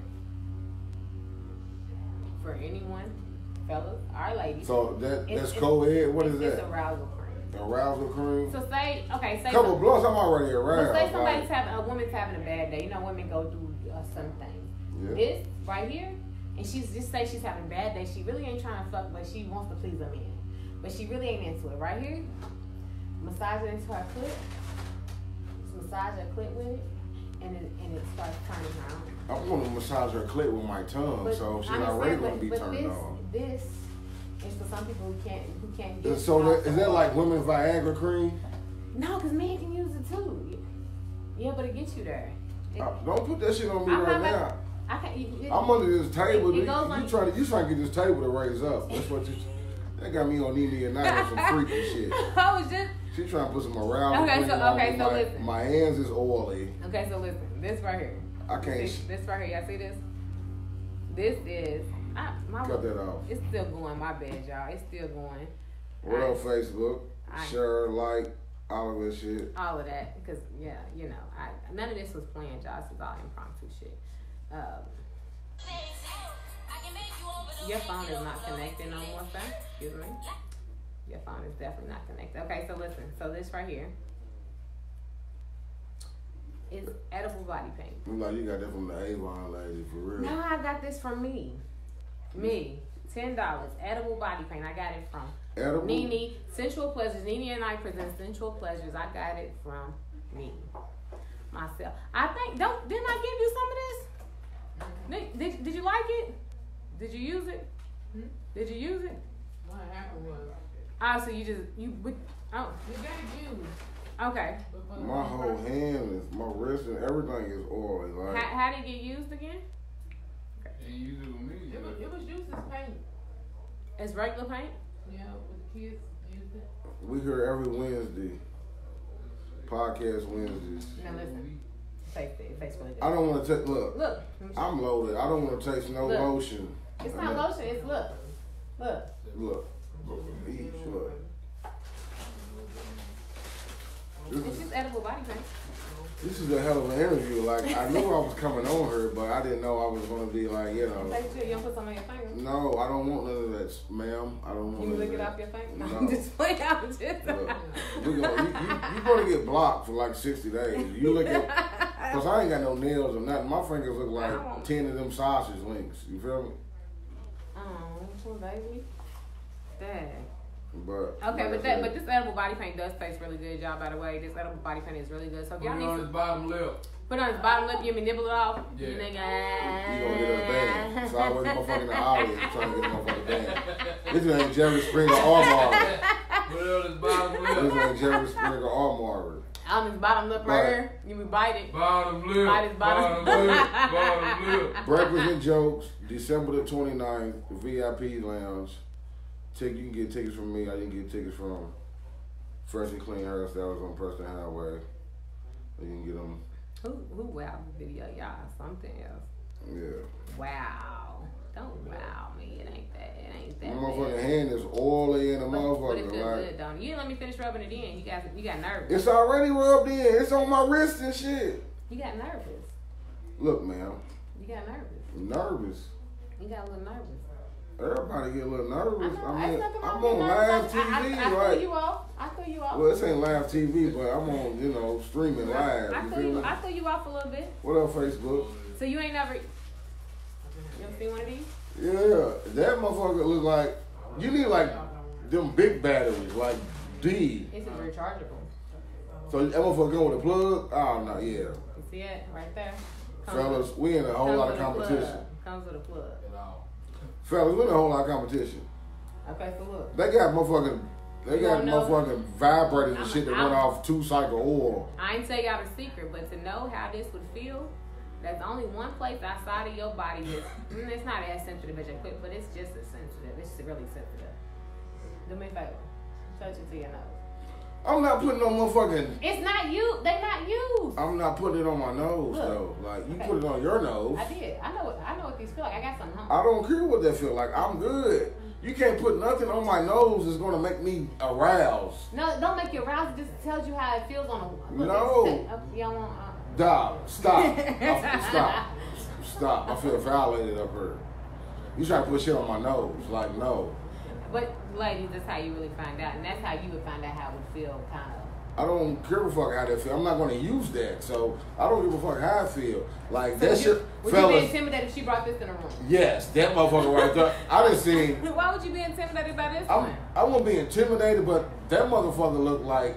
for anyone, fellas, our ladies. So that It's- that's it's- co-ed. What is it's, that? It's arousal cream. Arousal cream. So say, okay, say. Couple some- blunts, I'm already aroused. But say somebody's like, having a woman's having a bad day. You know, women go through uh, some things. yeah. This right here, and she's just say she's having a bad day. She really ain't trying to fuck, but she wants to please a man. But she really ain't into it. Right here, massage it into her clit. Just massage her clit with it, and it and it starts turning her on. I want to massage her clit with my tongue, But so she's I'm already saying, gonna but- be but turned this, on. This It's for some people who can't who can't get. So that, is that like women's Viagra cream? No, because men can use it too. Yeah, but it gets you there. It, Uh, don't put that shit on me I'm right not, now. I can't. It, it, I'm under this table. It, it you goes you on- trying to you trying to get this table to raise up? That's what you. That got me on NeNe and Nite on some freaky shit. I was just. She trying to put some around. Okay, so okay, so my, listen. My hands is oily. Okay, so listen. This right here. I can't. See, this right here. Y'all see this? This is. I, my, Cut that off. It's still going. My bad, y'all. It's still going. What I- up, Facebook? I- Share, like, all of that shit. All of that, because yeah, you know, I none of this was planned, y'all. This is all impromptu shit. Um, your phone is not connected no more, sir. Excuse me. Your phone is definitely not connected. Okay, so listen. So this right here is edible body paint. I'm like, you got that from the Avon lady, for real. No, I got this from me. Me. Ten dollars. Edible body paint. I got it from Edible? NeNe. Sensual Pleasures. NeNe and I present Sensual Pleasures. I got it from me. Myself. I think, don't, didn't I give you some of this? Did, did, did you like it? Did you use it? Hmm? Did you use it? What happened was, Ah, so you just, you, would, oh, you got it used. okay. but for the My one whole person- hand is, my wrist and everything is oily. Like, How, how did it get used again? And you do me. It was, it was used as paint. As regular paint? Yeah, with the kids used it. we here every Wednesday. Podcast Wednesdays. Now listen. It tastes, it tastes really good. I don't want to take, look, Look. I'm loaded. I don't want to taste no Look. lotion. It's I not mean, lotion, it's look. Look. Look. Eesh, look. This It's is, just edible body paint. this is a hell of an interview. Like, I knew I was coming on her, but I didn't know I was going to be like, you know. Take it, you don't put some on your finger. No, I don't want none of that, ma'am. I don't want You none lick of it that. off your finger? No, No. I'm just playing out just. Look, we gonna, you, you, you gonna get blocked for like sixty days. You look at, cause I ain't got no nails or nothing. My fingers look like I don't- ten of them sausage links. You feel me? Oh, poor baby. Dang. But Okay, like I but that said, but this edible body paint does taste really good, y'all. By the way, this edible body paint is really good. So if Put y'all it need on his some, bottom lip. put it on his bottom lip, you want me to nibble it off? Yeah. You nigga. you gonna get us banned. So I was motherfucking in the audience trying to get the motherfucker banned. This ain't Jerry Springer or Marvin. Put it on his bottom This lip. ain't Jerry Springer or Marvin. On his bottom lip right Right. here, you me bite it. Bottom lip. Bite his bottom. Bottom lip. Bottom lip. Breakfast and Jokes, December the twenty-ninth, V I P Lounge. Tick, you can get tickets from me. I didn't get tickets from Fresh and Clean Hairstyles on Preston Highway. You can get them. Who who wow the video, y'all? Something else. Yeah. Wow. Don't wow me. It ain't that. It ain't My that. motherfucking bad. hand is oily in the But, but it motherfucker. feels Like, good, don't it? You didn't let me finish rubbing it in. You got you got nervous. it's already rubbed in. It's on my wrist and shit. You got nervous. Look, man. You got nervous. I'm nervous. You got a little nervous. Everybody get a little I nervous. know. I Ain't mean, nothing wrong I'm with on nervous. live T V, I, I, I right? threw you off. I threw you off. Well, this ain't live T V, but I'm on, you know, streaming live. I You threw feel you. me? I threw you off a little bit. What up, Facebook? So you ain't never. You ever seen one of these? Yeah, that motherfucker look like, you need like them big batteries, like D. This is rechargeable. So that motherfucker go with a plug? Oh, no, yeah. You see it right there? Comes Fellas, with- we in a whole comes lot of with a plug. competition. Comes with a plug. Fellas, we in a whole lot of competition. Okay, so look. They got motherfucking, they You got wanna know? motherfucking vibrators and I'm- shit that I'm- run off two cycle oil. I ain't tell y'all the secret, but to know how this would feel, there's only one place outside of your body that's, mm, it's not as sensitive as your clit, but it's just as sensitive. It's really sensitive. Do me a favor. Touch it to your nose. I'm not putting no motherfucking, It's not you. They not used. I'm not putting it on my nose Look. though. Like, you Okay. put it on your nose. I did. I know what I know what these feel like. I got some home. I don't care what that feel like. I'm good. You can't put nothing on my nose that's gonna make me aroused. No, don't make you aroused. It just tells you how it feels on a. Look, No. it's- uh, you don't want. Uh, Dog, stop. I, stop. Stop. I feel violated up here. You try to put shit on my nose. Like, no. but ladies, that's how you really find out, and that's how you would find out how it would feel, kind of. I don't give a fuck how that feel. I'm not gonna use that. So I don't give a fuck how I feel. Like So that would shit, you, would fellas. you be intimidated if she brought this in the room? Yes, that motherfucker right there. I done seen. Why would you be intimidated by this I'm, one? I won't be intimidated, but that motherfucker look like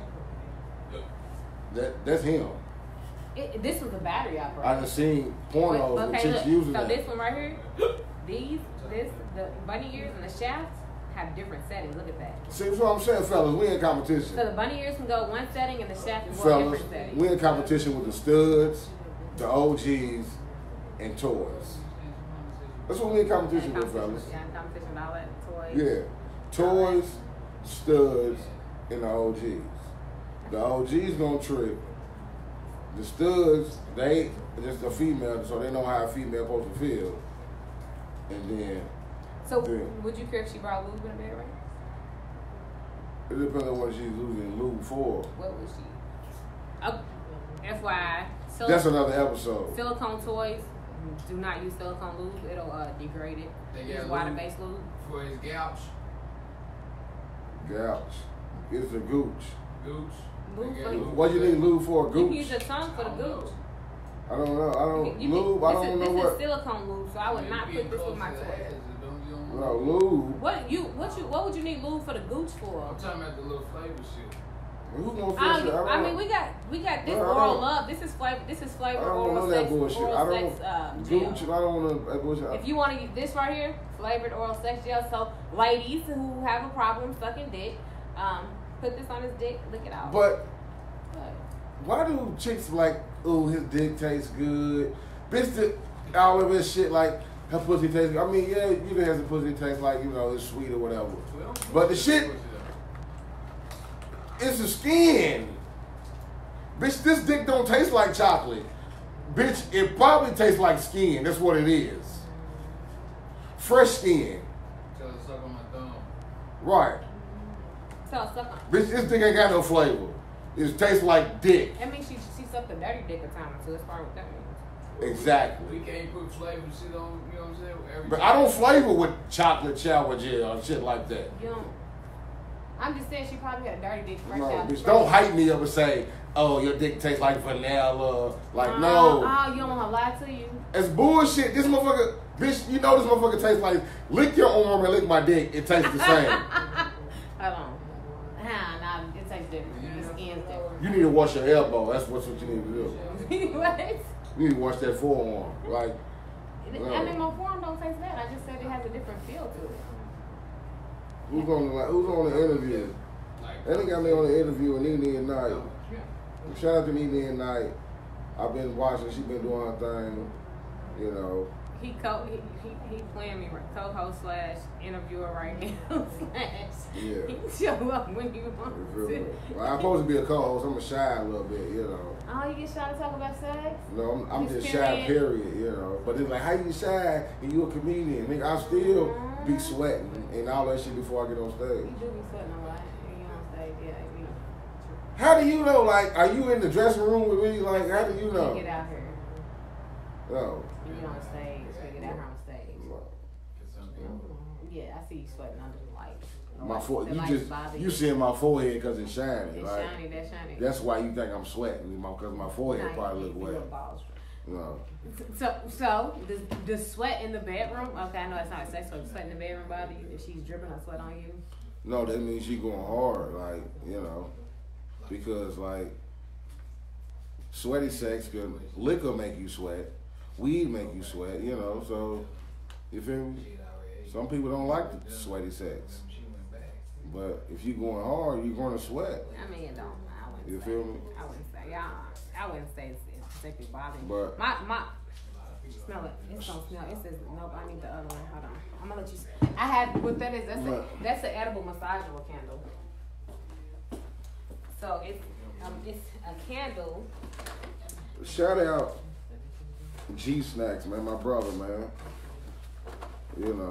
that. That's him. It, this was a battery I operator. done seen pornos with okay, chicks look. using So that. this one right here, these, this, the bunny ears and the shafts have different settings. Look at that. See, that's what I'm saying, fellas. We in competition. So the bunny ears can go one setting and the shaft can go a Fellas, different setting. we in competition with the studs, the O Gs, and toys. That's what we in competition with, fellas. Yeah, in competition with all that toys. Yeah. Toys, studs, and the O Gs. The O Gs gonna trick. The studs, they just a female, so they know how a female supposed to feel. And then So yeah. would you care if she brought lube in the bed, right? It depends on what she's losing lube for. What would she? Oh, F Y I. Sil- That's another episode. Silicone toys. Do not use silicone lube. It'll uh, degrade it. They Use got water-based lube. for his gouch. Gouch. It's a gooch. Gooch. Lube They for- got lube What you for need that. lube for a You can gooch? use your tongue for the gooch. I don't know. I don't You can- lube. I this don't is, know this what. is silicone lube, so I would You not getting put this with close my to the toy. ass, it don't- you don't- No lube. What you what you what would you need lube for the gooch for? I'm talking about the little flavor shit. Who gonna fix I, it? I, I mean, we got we got this No, I oral don't- love. This is flavor. This is I flavor don't oral know that sex. bullshit. Oral I don't. sex uh, gel. Gooch. I don't want to. That bullshit. If you want to use this right here, flavored oral sex gel. So ladies who have a problem sucking dick, um, put this on his dick, lick it out. But But why do chicks like, oh, his dick tastes good? Bitch, the, all of this shit like her pussy tastes good. I mean, yeah, you can have the pussy taste like, you know, it's sweet or whatever. Well, But the shit, it's the skin. Bitch, this dick don't taste like chocolate. Bitch, it probably tastes like skin. That's what it is. Fresh skin. Tell her to suck on my thumb. Right. so suck on. Bitch, this dick ain't got no flavor. It tastes like dick. That means she she sucked a dirty dick a time or two. That's probably what that means. Exactly. We can't put flavor shit on, you know what I'm saying? Every But I don't flavor with chocolate shower gel and shit like that. You don't. I'm just saying she probably had a dirty dick fresh No, out. bitch, don't hype me up and say, oh, your dick tastes like vanilla. Like, Oh, no. Oh, you don't want to lie to you. It's bullshit. This motherfucker, bitch, you know this motherfucker tastes like, lick your arm and lick my dick. It tastes the same. Hold on. Nah, nah, it tastes different. The skin's different. You need to wash your elbow. That's what you need to do. What? You need to wash that forearm. Like, I mean, my form don't taste bad. I just said it has a different feel to it. who's on the, like, who's on the interview? That nigga got me on the interview with NeNe and Nite. Shout out to NeNe and Nite. I've been watching. She been doing her thing. You know. He co he he, he playing me co-host slash interviewer right now slash Yeah. he can show up when he You wants feel me? to. Well, I'm supposed to be a co-host. I'm a shy a little bit, you know. Oh, you get shy to talk about sex? No, I'm, I'm Just just shy, period. period, you know. But it's like, how you shy and you a comedian? Nigga, I still be sweating and all that shit before I get on You stage. do be sweating a lot. You on stage, yeah. You, How do you know? Like, are you in the dressing room with me? Like, how do you you know? get out here. No. You get on stage. You get out here on stage. Yeah, I see you sweating under the light. The My light- fore, the you lights just bother you seeing my forehead because it's shiny. It's Like, shiny, that's shiny. that's why you think I'm sweating because my forehead Nah, probably you- look you wet. look balls. No. So, so does, does sweat in the bedroom? Okay, I know it's not sex, so does sweat in the bedroom bother you if she's dripping her sweat on you? No, that means she going hard, like, you know, because, like, sweaty sex, could liquor make you sweat, weed make you sweat, you know, so, you feel me? Some people don't like the sweaty sex, but if you going hard, you're going to sweat, I mean, it don't. I wouldn't you say. feel me? I wouldn't say. Yeah, I wouldn't say it's, it's particularly bothering. But- my my smell it. It don't smell. It says nope. I need the other one. Hold on. I'm gonna let you. I had what that is. That's a What? that's an edible massageable candle. So it's um it's a candle. Shout out G Snacks, man, my brother, man, you know.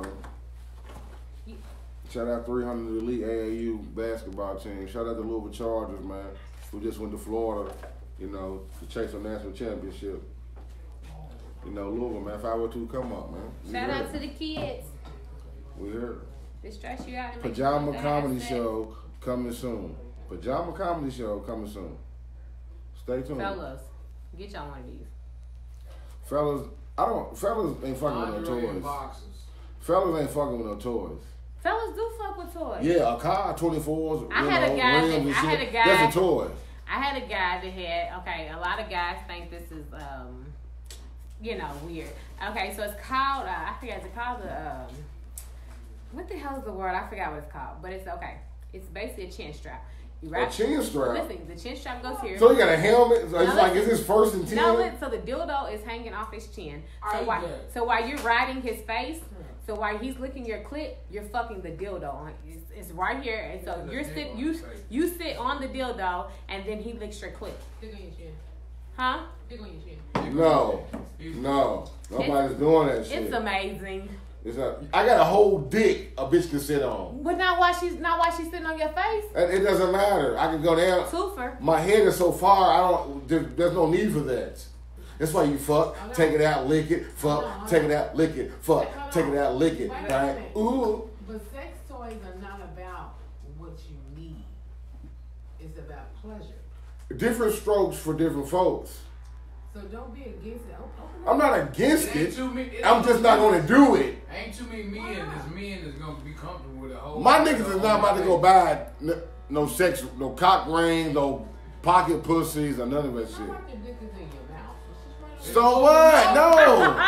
Shout out three hundred Elite A A U basketball team. Shout out the Louisville Chargers, man, who just went to Florida, you know, to chase a national championship. You know, Louisville, man, if I were to come up, man. We Shout here. out to the kids. We here. They stress you out. And make Pajama you want to Comedy have sex. Show coming soon. Pajama Comedy Show coming soon. Stay tuned. Fellas, get y'all one of these. Fellas, I don't, fellas ain't fucking with no Lingerie and toys. boxes. Fellas ain't fucking with no toys. Fellas do fuck with toys. Yeah, a car, twenty-fours, you I had a know, guy rims that- and I shit. had a guy- That's a toy. I had a guy that had, okay, a lot of guys think this is, um, you know, weird. Okay, so it's called, uh, I forget, it's called the, um, what the hell is the word? I forgot what it's called, but it's okay. It's basically a chin strap. You A wrap chin strap. Listen, the chin strap goes here. So he got a helmet. So it's Now like, listen. is his first and ten? No, look, so the dildo is hanging off his chin. So Right while, there. so while you're riding his face, so while he's licking your clit, you're fucking the dildo. on- It's, it's right here, and so Yeah, you're the sit dick on you his face. you sit on the dildo, and then he licks your clit. Dick on your chin. Huh? Dick on your chin. No, no, nobody's doing that shit. It's amazing. It's a, I got a whole dick a bitch can sit on. But not while she's not while she's sitting on your face. It, it doesn't matter. I can go down. Twofer. My head is so far. I don't. There, there's no need for that. That's why you fuck, take it out, lick it, fuck, take it out, lick it, fuck, take it out, lick it. Wait a Right? minute. Ooh. But sex toys are not about what you need. It's about pleasure. Different strokes for different folks. So don't be against it. Open up. I'm not against It ain't it. too many- it I'm ain't just too not many- gonna do it. Ain't too many men that's men that's gonna be comfortable with a whole. My niggas is not about to go buy n- no sex, no cock rings, no pocket pussies, or none of that It's shit. not like your dick is in your mouth. It's just right So what? No.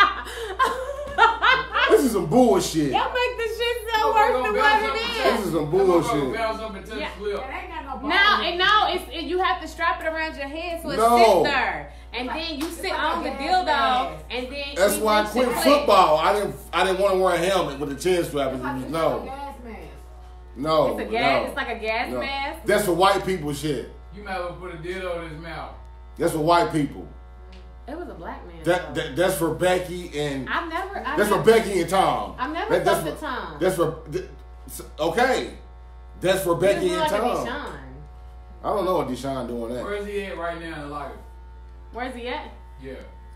This is some bullshit. Y'all make this shit so worse than what it This is. is some That motherfucker bullshit. bounce up and touch Yeah. the flip. That ain't got no ball. Now and now it's it, you have to strap it around your head so it No. sits there, and then you sit like on a the gas dildo, mask. and then That's she why I licks your quit clit. football. I didn't. I didn't want to wear a helmet with a chin strap. It's like, it's like a No, gas mask. no, It's a gas. no, It's like a gas no. mask. That's for white people shit. You might as well put a dildo in his mouth. That's for white people. It was a black man. That, though. that that's for Becky and I've never. I've that's for never, Becky and Tom. I've never That- that's fucked for, a Tom. That's for th- okay. That's for You Becky look and like a Tom. Deshaun. I don't know what Deshaun doing that. Where's he at right now in life? Where's he at? Yeah,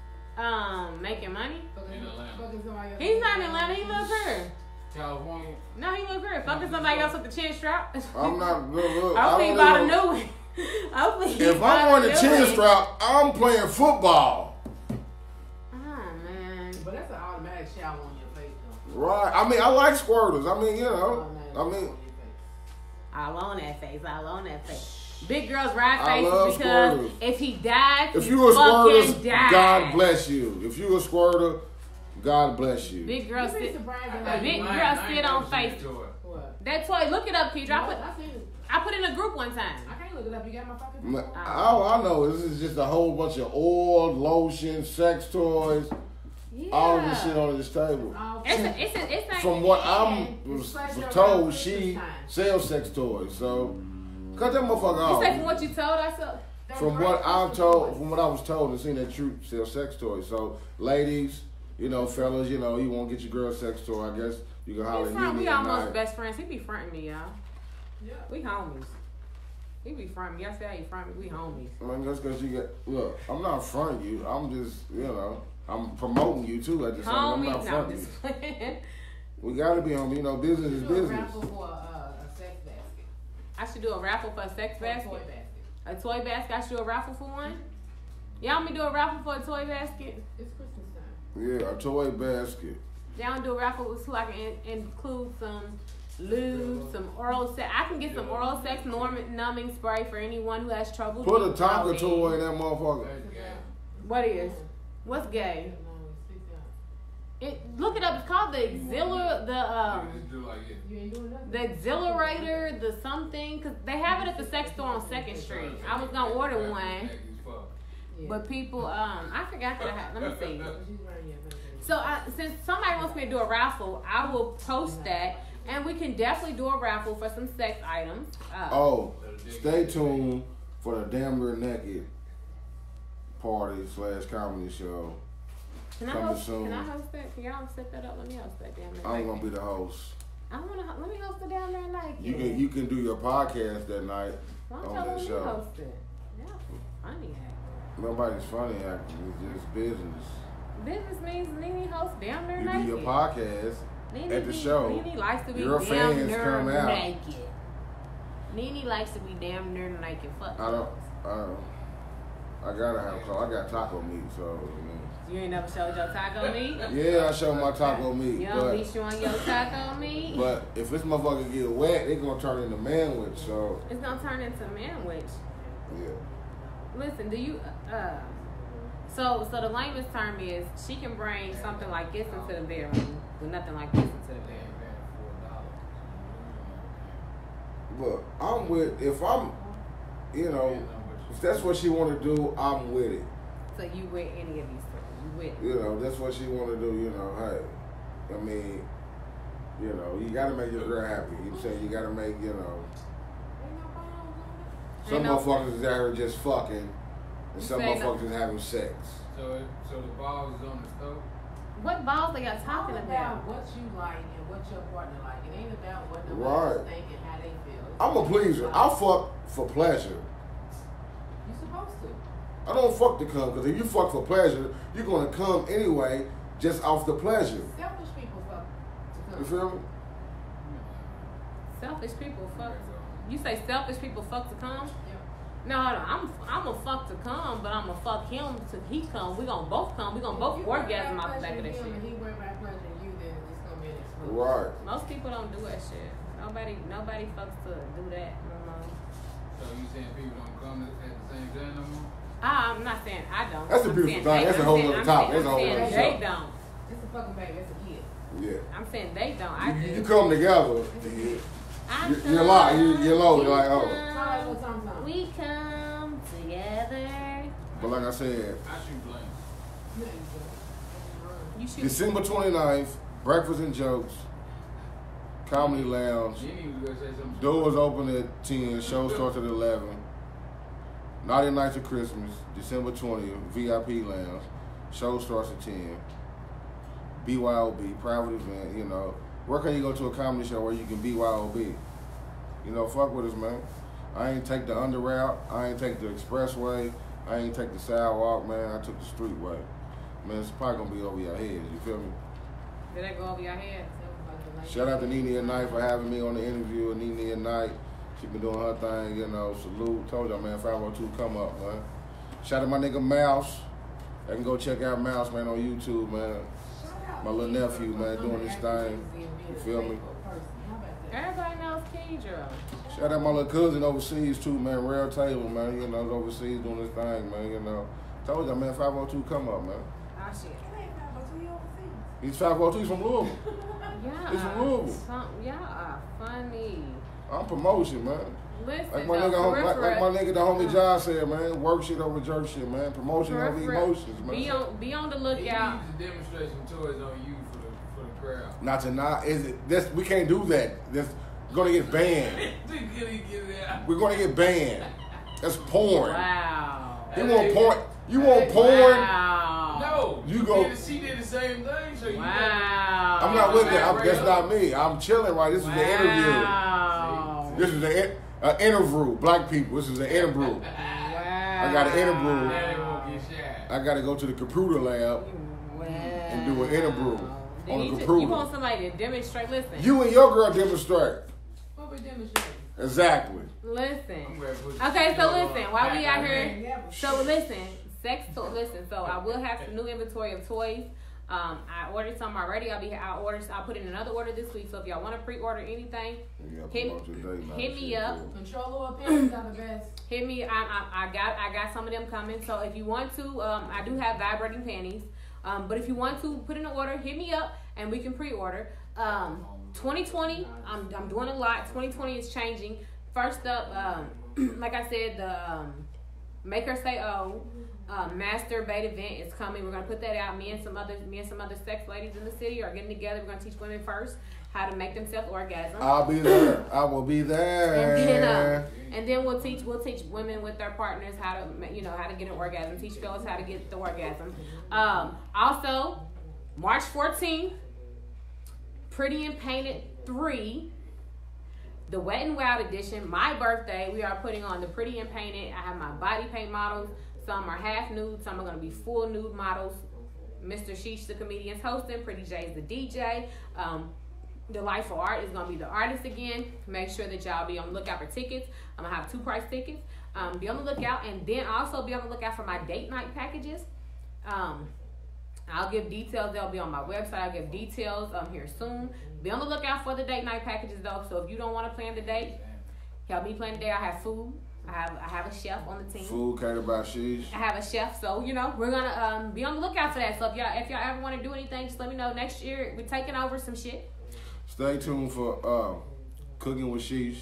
Um, making money. Fucking, In Atlanta. fucking somebody else. He's not in Atlanta. He lives here. California. No, he lives here. Fucking somebody else with the chin strap. I'm not. Look, look, I Hopefully he don't bought a know. new one. Hopefully he If bought I'm a on the new chin one. strap, I'm playing football. Oh man. But that's an automatic shower on your face, though. Right. I mean, I like squirters. I mean, you know. Automatic I shower mean, on your face. All on that face. All on that face. Big girls ride I faces love because squirters. if he died, if he you a fucking squirter, died. God bless you. If you a squirter, God bless you. Big girls You'd be sit. surprised I at thought how big you girl lying. I ain't sit on never seen face. the toy. What? That toy, look it up, Keidra. I No, put, I seen it. I put in a group one time. I can't look it up. You got my fucking M- phone. All I know is this is just a whole bunch of oil, lotion, sex toys, Yeah. all of this shit on this table. All It's a, it's a, it's like, From what yeah. I'm was, was told, she sells sex toys. So cut that motherfucker You say from off. what you told us? uh, From what I'm told, from what I was told, and seen that Truth sell sex toys. So ladies, you know, fellas, you know, you want to get your girl a sex toy, I guess you can holler He at front, me we at almost night. best friends. He be fronting me, y'all. Yeah. We homies. He be fronting me. I say he front me. We homies. I mean, that's because you get, look, I'm not fronting you. I'm just, you know, I'm promoting you too at the same time. I'm Homie, not no, fronting you. just playing. We got to be on, you know, business is You do a business. raffle for a, uh, a sex basket. I should do a raffle for a sex For a basket. toy basket. A toy basket. I should do a raffle for one. Y'all want me to do a raffle for a toy basket? It's Christmas time. Yeah, a toy basket. Y'all want to do a raffle so I can in- include some lube, some oral sex. I can get some oral sex norm- numbing spray for anyone who has trouble. Put a deep Tonka throating. toy in that motherfucker. That's gay. What is? What's gay? It look it up. It's called the Exhilar, the um, You just do like it. You ain't doing nothing. the Exhilarator, the something. Cause they have it at the sex store on Second Street. I was gonna order one, Yeah. but people, um, I forgot that I had. Let me see. She's wearing your face. So I, since somebody wants me to do a raffle, I will post that, and we can definitely do a raffle for some sex items. Uh, Oh, stay tuned for the Damn Near Naked party slash comedy show. can I coming host? soon. Can I host that? Can y'all set that up? Let me host that damn near I'm naked. gonna be the host. I wanna. ho- Let me host the down there naked. You can you can do your podcast that night Why don't on y'all that let me show. host it? Yeah, funny act. Nobody's funny acting. It's just business. Business means NeNe hosts down there You naked. do your podcast. NeNe at the be- show, NeNe likes to be your damn fans near come out. naked. NeNe likes to be damn near naked. Fuck. I don't. I don't. I gotta have. So I got taco meat. So I mean, You ain't never showed your taco meat? yeah, I show my taco meat. You don't be But showing your taco meat? but if this motherfucker get wet, they gonna turn into manwich. So It's gonna turn into manwich. yeah. Listen, do you uh so so the lamest term is she can bring something like this into the bedroom, but nothing like this into the bedroom. look, I'm with, if I'm, you know, if that's what she want to do, I'm with it. So you with any of these two? You with? You know, that's what she want to do, you know, hey. I mean, you know, you got to make your girl happy. You know what I'm saying? You got to make, you know. Some Ain't no- motherfuckers is out here just fucking, and some Say motherfuckers no. is having sex. So, it, so the balls is on the stove. What balls are y'all It's talking all about? about what you like and what your partner like. It ain't about what the Right. others think and how they feel. It's I'm a what pleaser. you I like. fuck for pleasure. You supposed to. I don't fuck to come, because if you fuck for pleasure, you're going to come anyway, just off the pleasure. Selfish people fuck to You come. feel me? Selfish people fuck. You say selfish people fuck to come? Yeah. No, no, I'm I'm a fuck to come, but I'm a fuck him to he come. We gonna both come. We gonna both If you worry orgasm about off the back of that pleasuring him shit. and he worry about pleasuring you, then it's gonna be an explosion. Right. Most people don't do that shit. Nobody nobody fucks to do that no more. So you saying people don't come at the same time no more? Ah, I'm not saying I don't. That's a I'm beautiful saying thing. they- That's a I'm whole saying- nother I'm topic. saying- That's a whole I'm saying nother they show. don't. It's a fucking baby. It's a kid. Yeah. I'm saying they don't. I You, do. you come together, you, I you- you're low, you- you're low, come, you're like, oh. we Sound like what song song? come, We come together. but like I said, I shoot blame. Yeah, you do. You should. December twenty-ninth, Breakfast and Jokes, Comedy Lounge. NeNe was gonna say something. Doors open at ten, show starts at eleven. Naughty Nights of Christmas, December twentieth, V I P Lounge. Show starts at ten. B Y O B, private event, you know. Where can you go to a comedy show where you can B Y O B? You know, fuck with us, man. I ain't take the under route. I ain't take the expressway. I ain't take the sidewalk, man. I took the street way. Man, it's probably gonna be over your heads, you feel me? Did that go over your head? Shout out to NeNe and Nite for having me on the interview with NeNe and Nite. She been doing her thing, you know. Salute. Told y'all, man, five oh two come up, man. Shout out to my nigga Mouse. I can go check out Mouse, man, on YouTube, man. My little nephew, man, doing his thing. You feel me? Everybody knows Kendra. Shout out my little cousin overseas, too, man. Rare Taylor, man. You know, overseas doing his thing, man. You know. Told y'all, man, five oh two come up, man. Oh shit. He's five oh two, he's from Louisville. Yeah. It's from Louisville. Some, y'all are funny. I'm promotion, man. Listen, Like my though, nigga, hom- for like, real, like for my nigga, the homie John said, man, work shit over jerk shit, man. Promotion real, over for real, emotions, man. Be on, be on the He lookout. used the demonstration toys on you for the for the crowd. Not to not is it? This we can't do that. That's gonna get banned. They couldn't get it out. We're gonna get banned. That's porn. Wow. You want porn? You want porn? Wow. No, You she go- Did, she did the same thing. So you Wow. I'm not with that. I'm, Right that's up. not me. I'm chilling right. This is the interview. Wow. This is an uh, interview. Black people. This is an interview. Wow. I got an interview. Now they won't get shot. I gotta go to the computer lab Wow. and do an interview Then on you the just- computer. You want somebody to demonstrate? Listen. You and your girl demonstrate. What we demonstrating? Exactly. Listen. I'm gonna put Okay, so the- listen. While we out Batman. here, so listen. Sex toy. Listen. So I will have some new inventory of toys. Um, I ordered some already. I'll be. I ordered. I'll put in another order this week. So if y'all want to pre-order anything, You gotta Hit- promote your date night hit me shit, up. too. Controller opinions are the best. hit me. I, I, I got. I got some of them coming. So if you want to, um, I do have vibrating panties. Um, but if you want to put in an order, hit me up and we can pre-order. Um, twenty twenty. I'm. I'm doing a lot. twenty twenty is changing. First up, um, like I said, the um, Make Her Say Oh uh, Master Bait event is coming. We're gonna put that out. Me and some other, me and some other sex ladies in the city are getting together. We're gonna teach women first how to make themselves orgasm. I'll be there. I will be there. And then, uh, and then we'll teach we'll teach women with their partners how to ma- you know how to get an orgasm. Teach fellas how to get the orgasm. Um, also, March fourteenth, Pretty and Painted three. The Wet and Wild edition, my birthday, we are putting on the Pretty and Painted. I have my body paint models. Some are half nude, some are going to be full nude models. Mister Sheesh, the comedian's hosting. Pretty J's the D J. Um, Delightful Art is going to be the artist again. Make sure that y'all be on the lookout for tickets. I'm going to have two price tickets. Um, be on the lookout. And then also be on the lookout for my date night packages. Um, I'll give details. They'll be on my website. I'll give details um, here soon. Be on the lookout for the date night packages though. So if you don't want to plan the date, help me plan the day. I have food. I have I have a chef on the team. Food catered by Sheesh. I have a chef, so you know we're gonna um, be on the lookout for that. So if y'all if y'all ever want to do anything, just let me know. Next year we're taking over some shit. Stay tuned for uh, Cooking with Sheesh,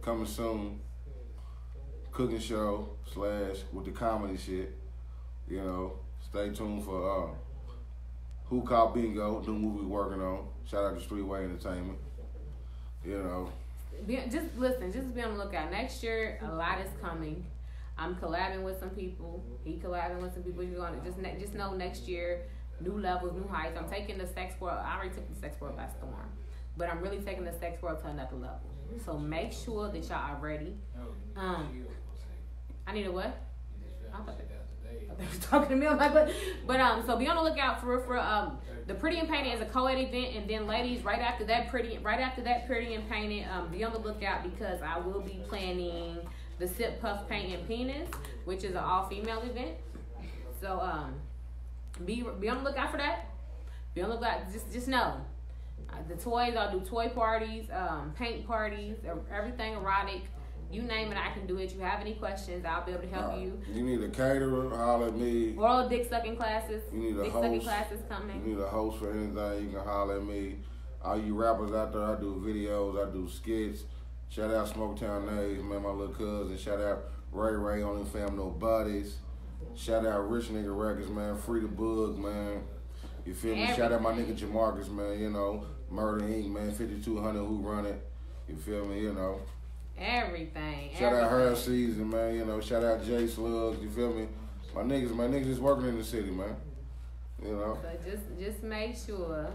coming soon. Cooking show slash with the comedy shit. You know, stay tuned for uh, Who Caught Bingo, new movie working on. Shout out to Streetway Entertainment. You know. Be, just listen, just be on the lookout. Next year, a lot is coming. I'm collabing with some people. He collabing with some people. You're gonna just ne- just know next year, new levels, new heights. I'm taking the sex world. I already took the sex world by storm, but I'm really taking the sex world to another level. So make sure that y'all are ready. Um, I need a what? I thought they was talking to me. I'm like, but, but um, so be on the lookout for for um, the Pretty and Painted is a co-ed event, and then ladies, right after that, pretty, right after that, Pretty and Painted, um, be on the lookout because I will be planning the Sip Puff Paint and Penis, which is an all-female event. So um, be be on the lookout for that. Be on the lookout. Just just know uh, the toys. I'll do toy parties, um, paint parties, everything erotic. You name it, I can do it. You have any questions, I'll be able to help uh, you. You need a caterer, holler at me. Oral dick sucking classes. You need a dick host. sucking classes coming. You need a host for anything, you can holler at me. All you rappers out there, I do videos, I do skits. Shout out Smoketown Nays, man, my little cousin. Shout out Ray Ray, Only Fam No Buddies. Shout out Rich Nigga Records, man. Free the Book, man. You feel me? Everything. Shout out my nigga Jamarcus, man. You know, Murder Incorporated, man. fifty-two hundred, who run it? You feel me? You know. Everything. Shout everything. out Her Season, man. You know, shout out Jay Slugs. You feel me? My niggas, my niggas is working in the city, man. You know. So just just make sure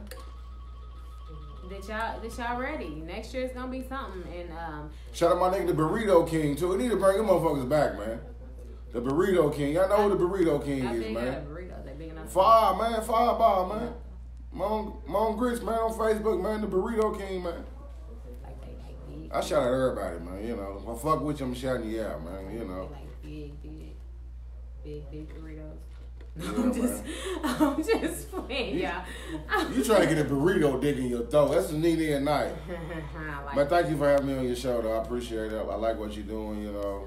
that y'all that y'all ready. Next year it's gonna be something. And um. Shout out my nigga the Burrito King too. We need to bring them motherfuckers back, man. The Burrito King. Y'all know who the Burrito King How is, big man. are the burritos? They big enough? Fire, man. Fireball, man. Mon, Mon Grits, man, on Facebook, man. The Burrito King, man. I shout out everybody, man, you know. If I fuck with you, I'm shouting you out, man, you know. Like big, big, big, big burritos. Yeah, I'm just, I'm just playing, y'all. You trying to get a burrito dick in your throat. That's a NeNe and Nite. like But thank you for having me on your show, though. I appreciate it. I like what you're doing, you know.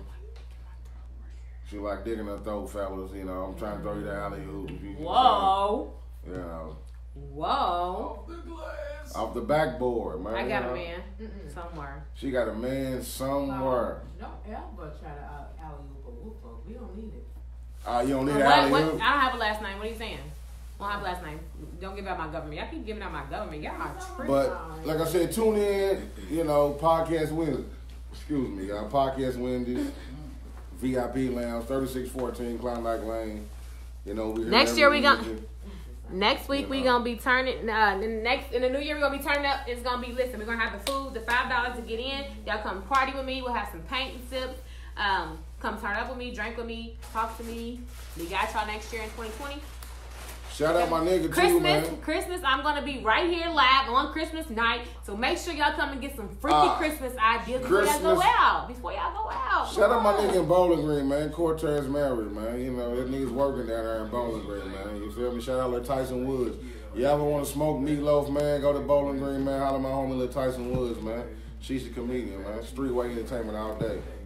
She like digging her throat, fellas, you know. I'm trying to throw you the alley-oop. Whoa. You know. Whoa. Off the backboard, man. I got you know? a man Mm-mm. somewhere. She got a man somewhere. Don't ever try to uh, alley-oop a whoop up. We don't need it. Uh, you don't need Uh, an what, alley-oop? what, I don't have a last name. What are you saying? I don't have a last name. Don't give out my government. Y'all keep giving out my government. Y'all are tripping. But, like I said, tune in, you know, Podcast Wednesday. Excuse me, y'all. Podcast Wednesdays. V I P Lounge, thirty-six fourteen Klondike Lane. You know, we Next year we gonna... Next week you we know. gonna be turning. Uh, the next in the new year we gonna be turning up. It's gonna be listen. We're gonna have the food, the five dollars to get in. Y'all come party with me. We'll have some paint and sips. Um, come turn up with me, drink with me, talk to me. We got y'all next year in twenty twenty. Shout out my nigga Christmas, too, man. Christmas. I'm gonna be right here live on Christmas night. So make sure y'all come and get some freaky Uh, Christmas ideas before y'all go Christmas. out. Before y'all go out. Shout out my nigga in Bowling Green, man. Cortez married, man. You know, that nigga's working down there in Bowling Green, man. You feel me? Shout out Lil Tyson Woods. You ever want to smoke meatloaf, man? Go to Bowling Green, man. Holler at my homie Lil Tyson Woods, man. She's a comedian, man. Streetway entertainment all day.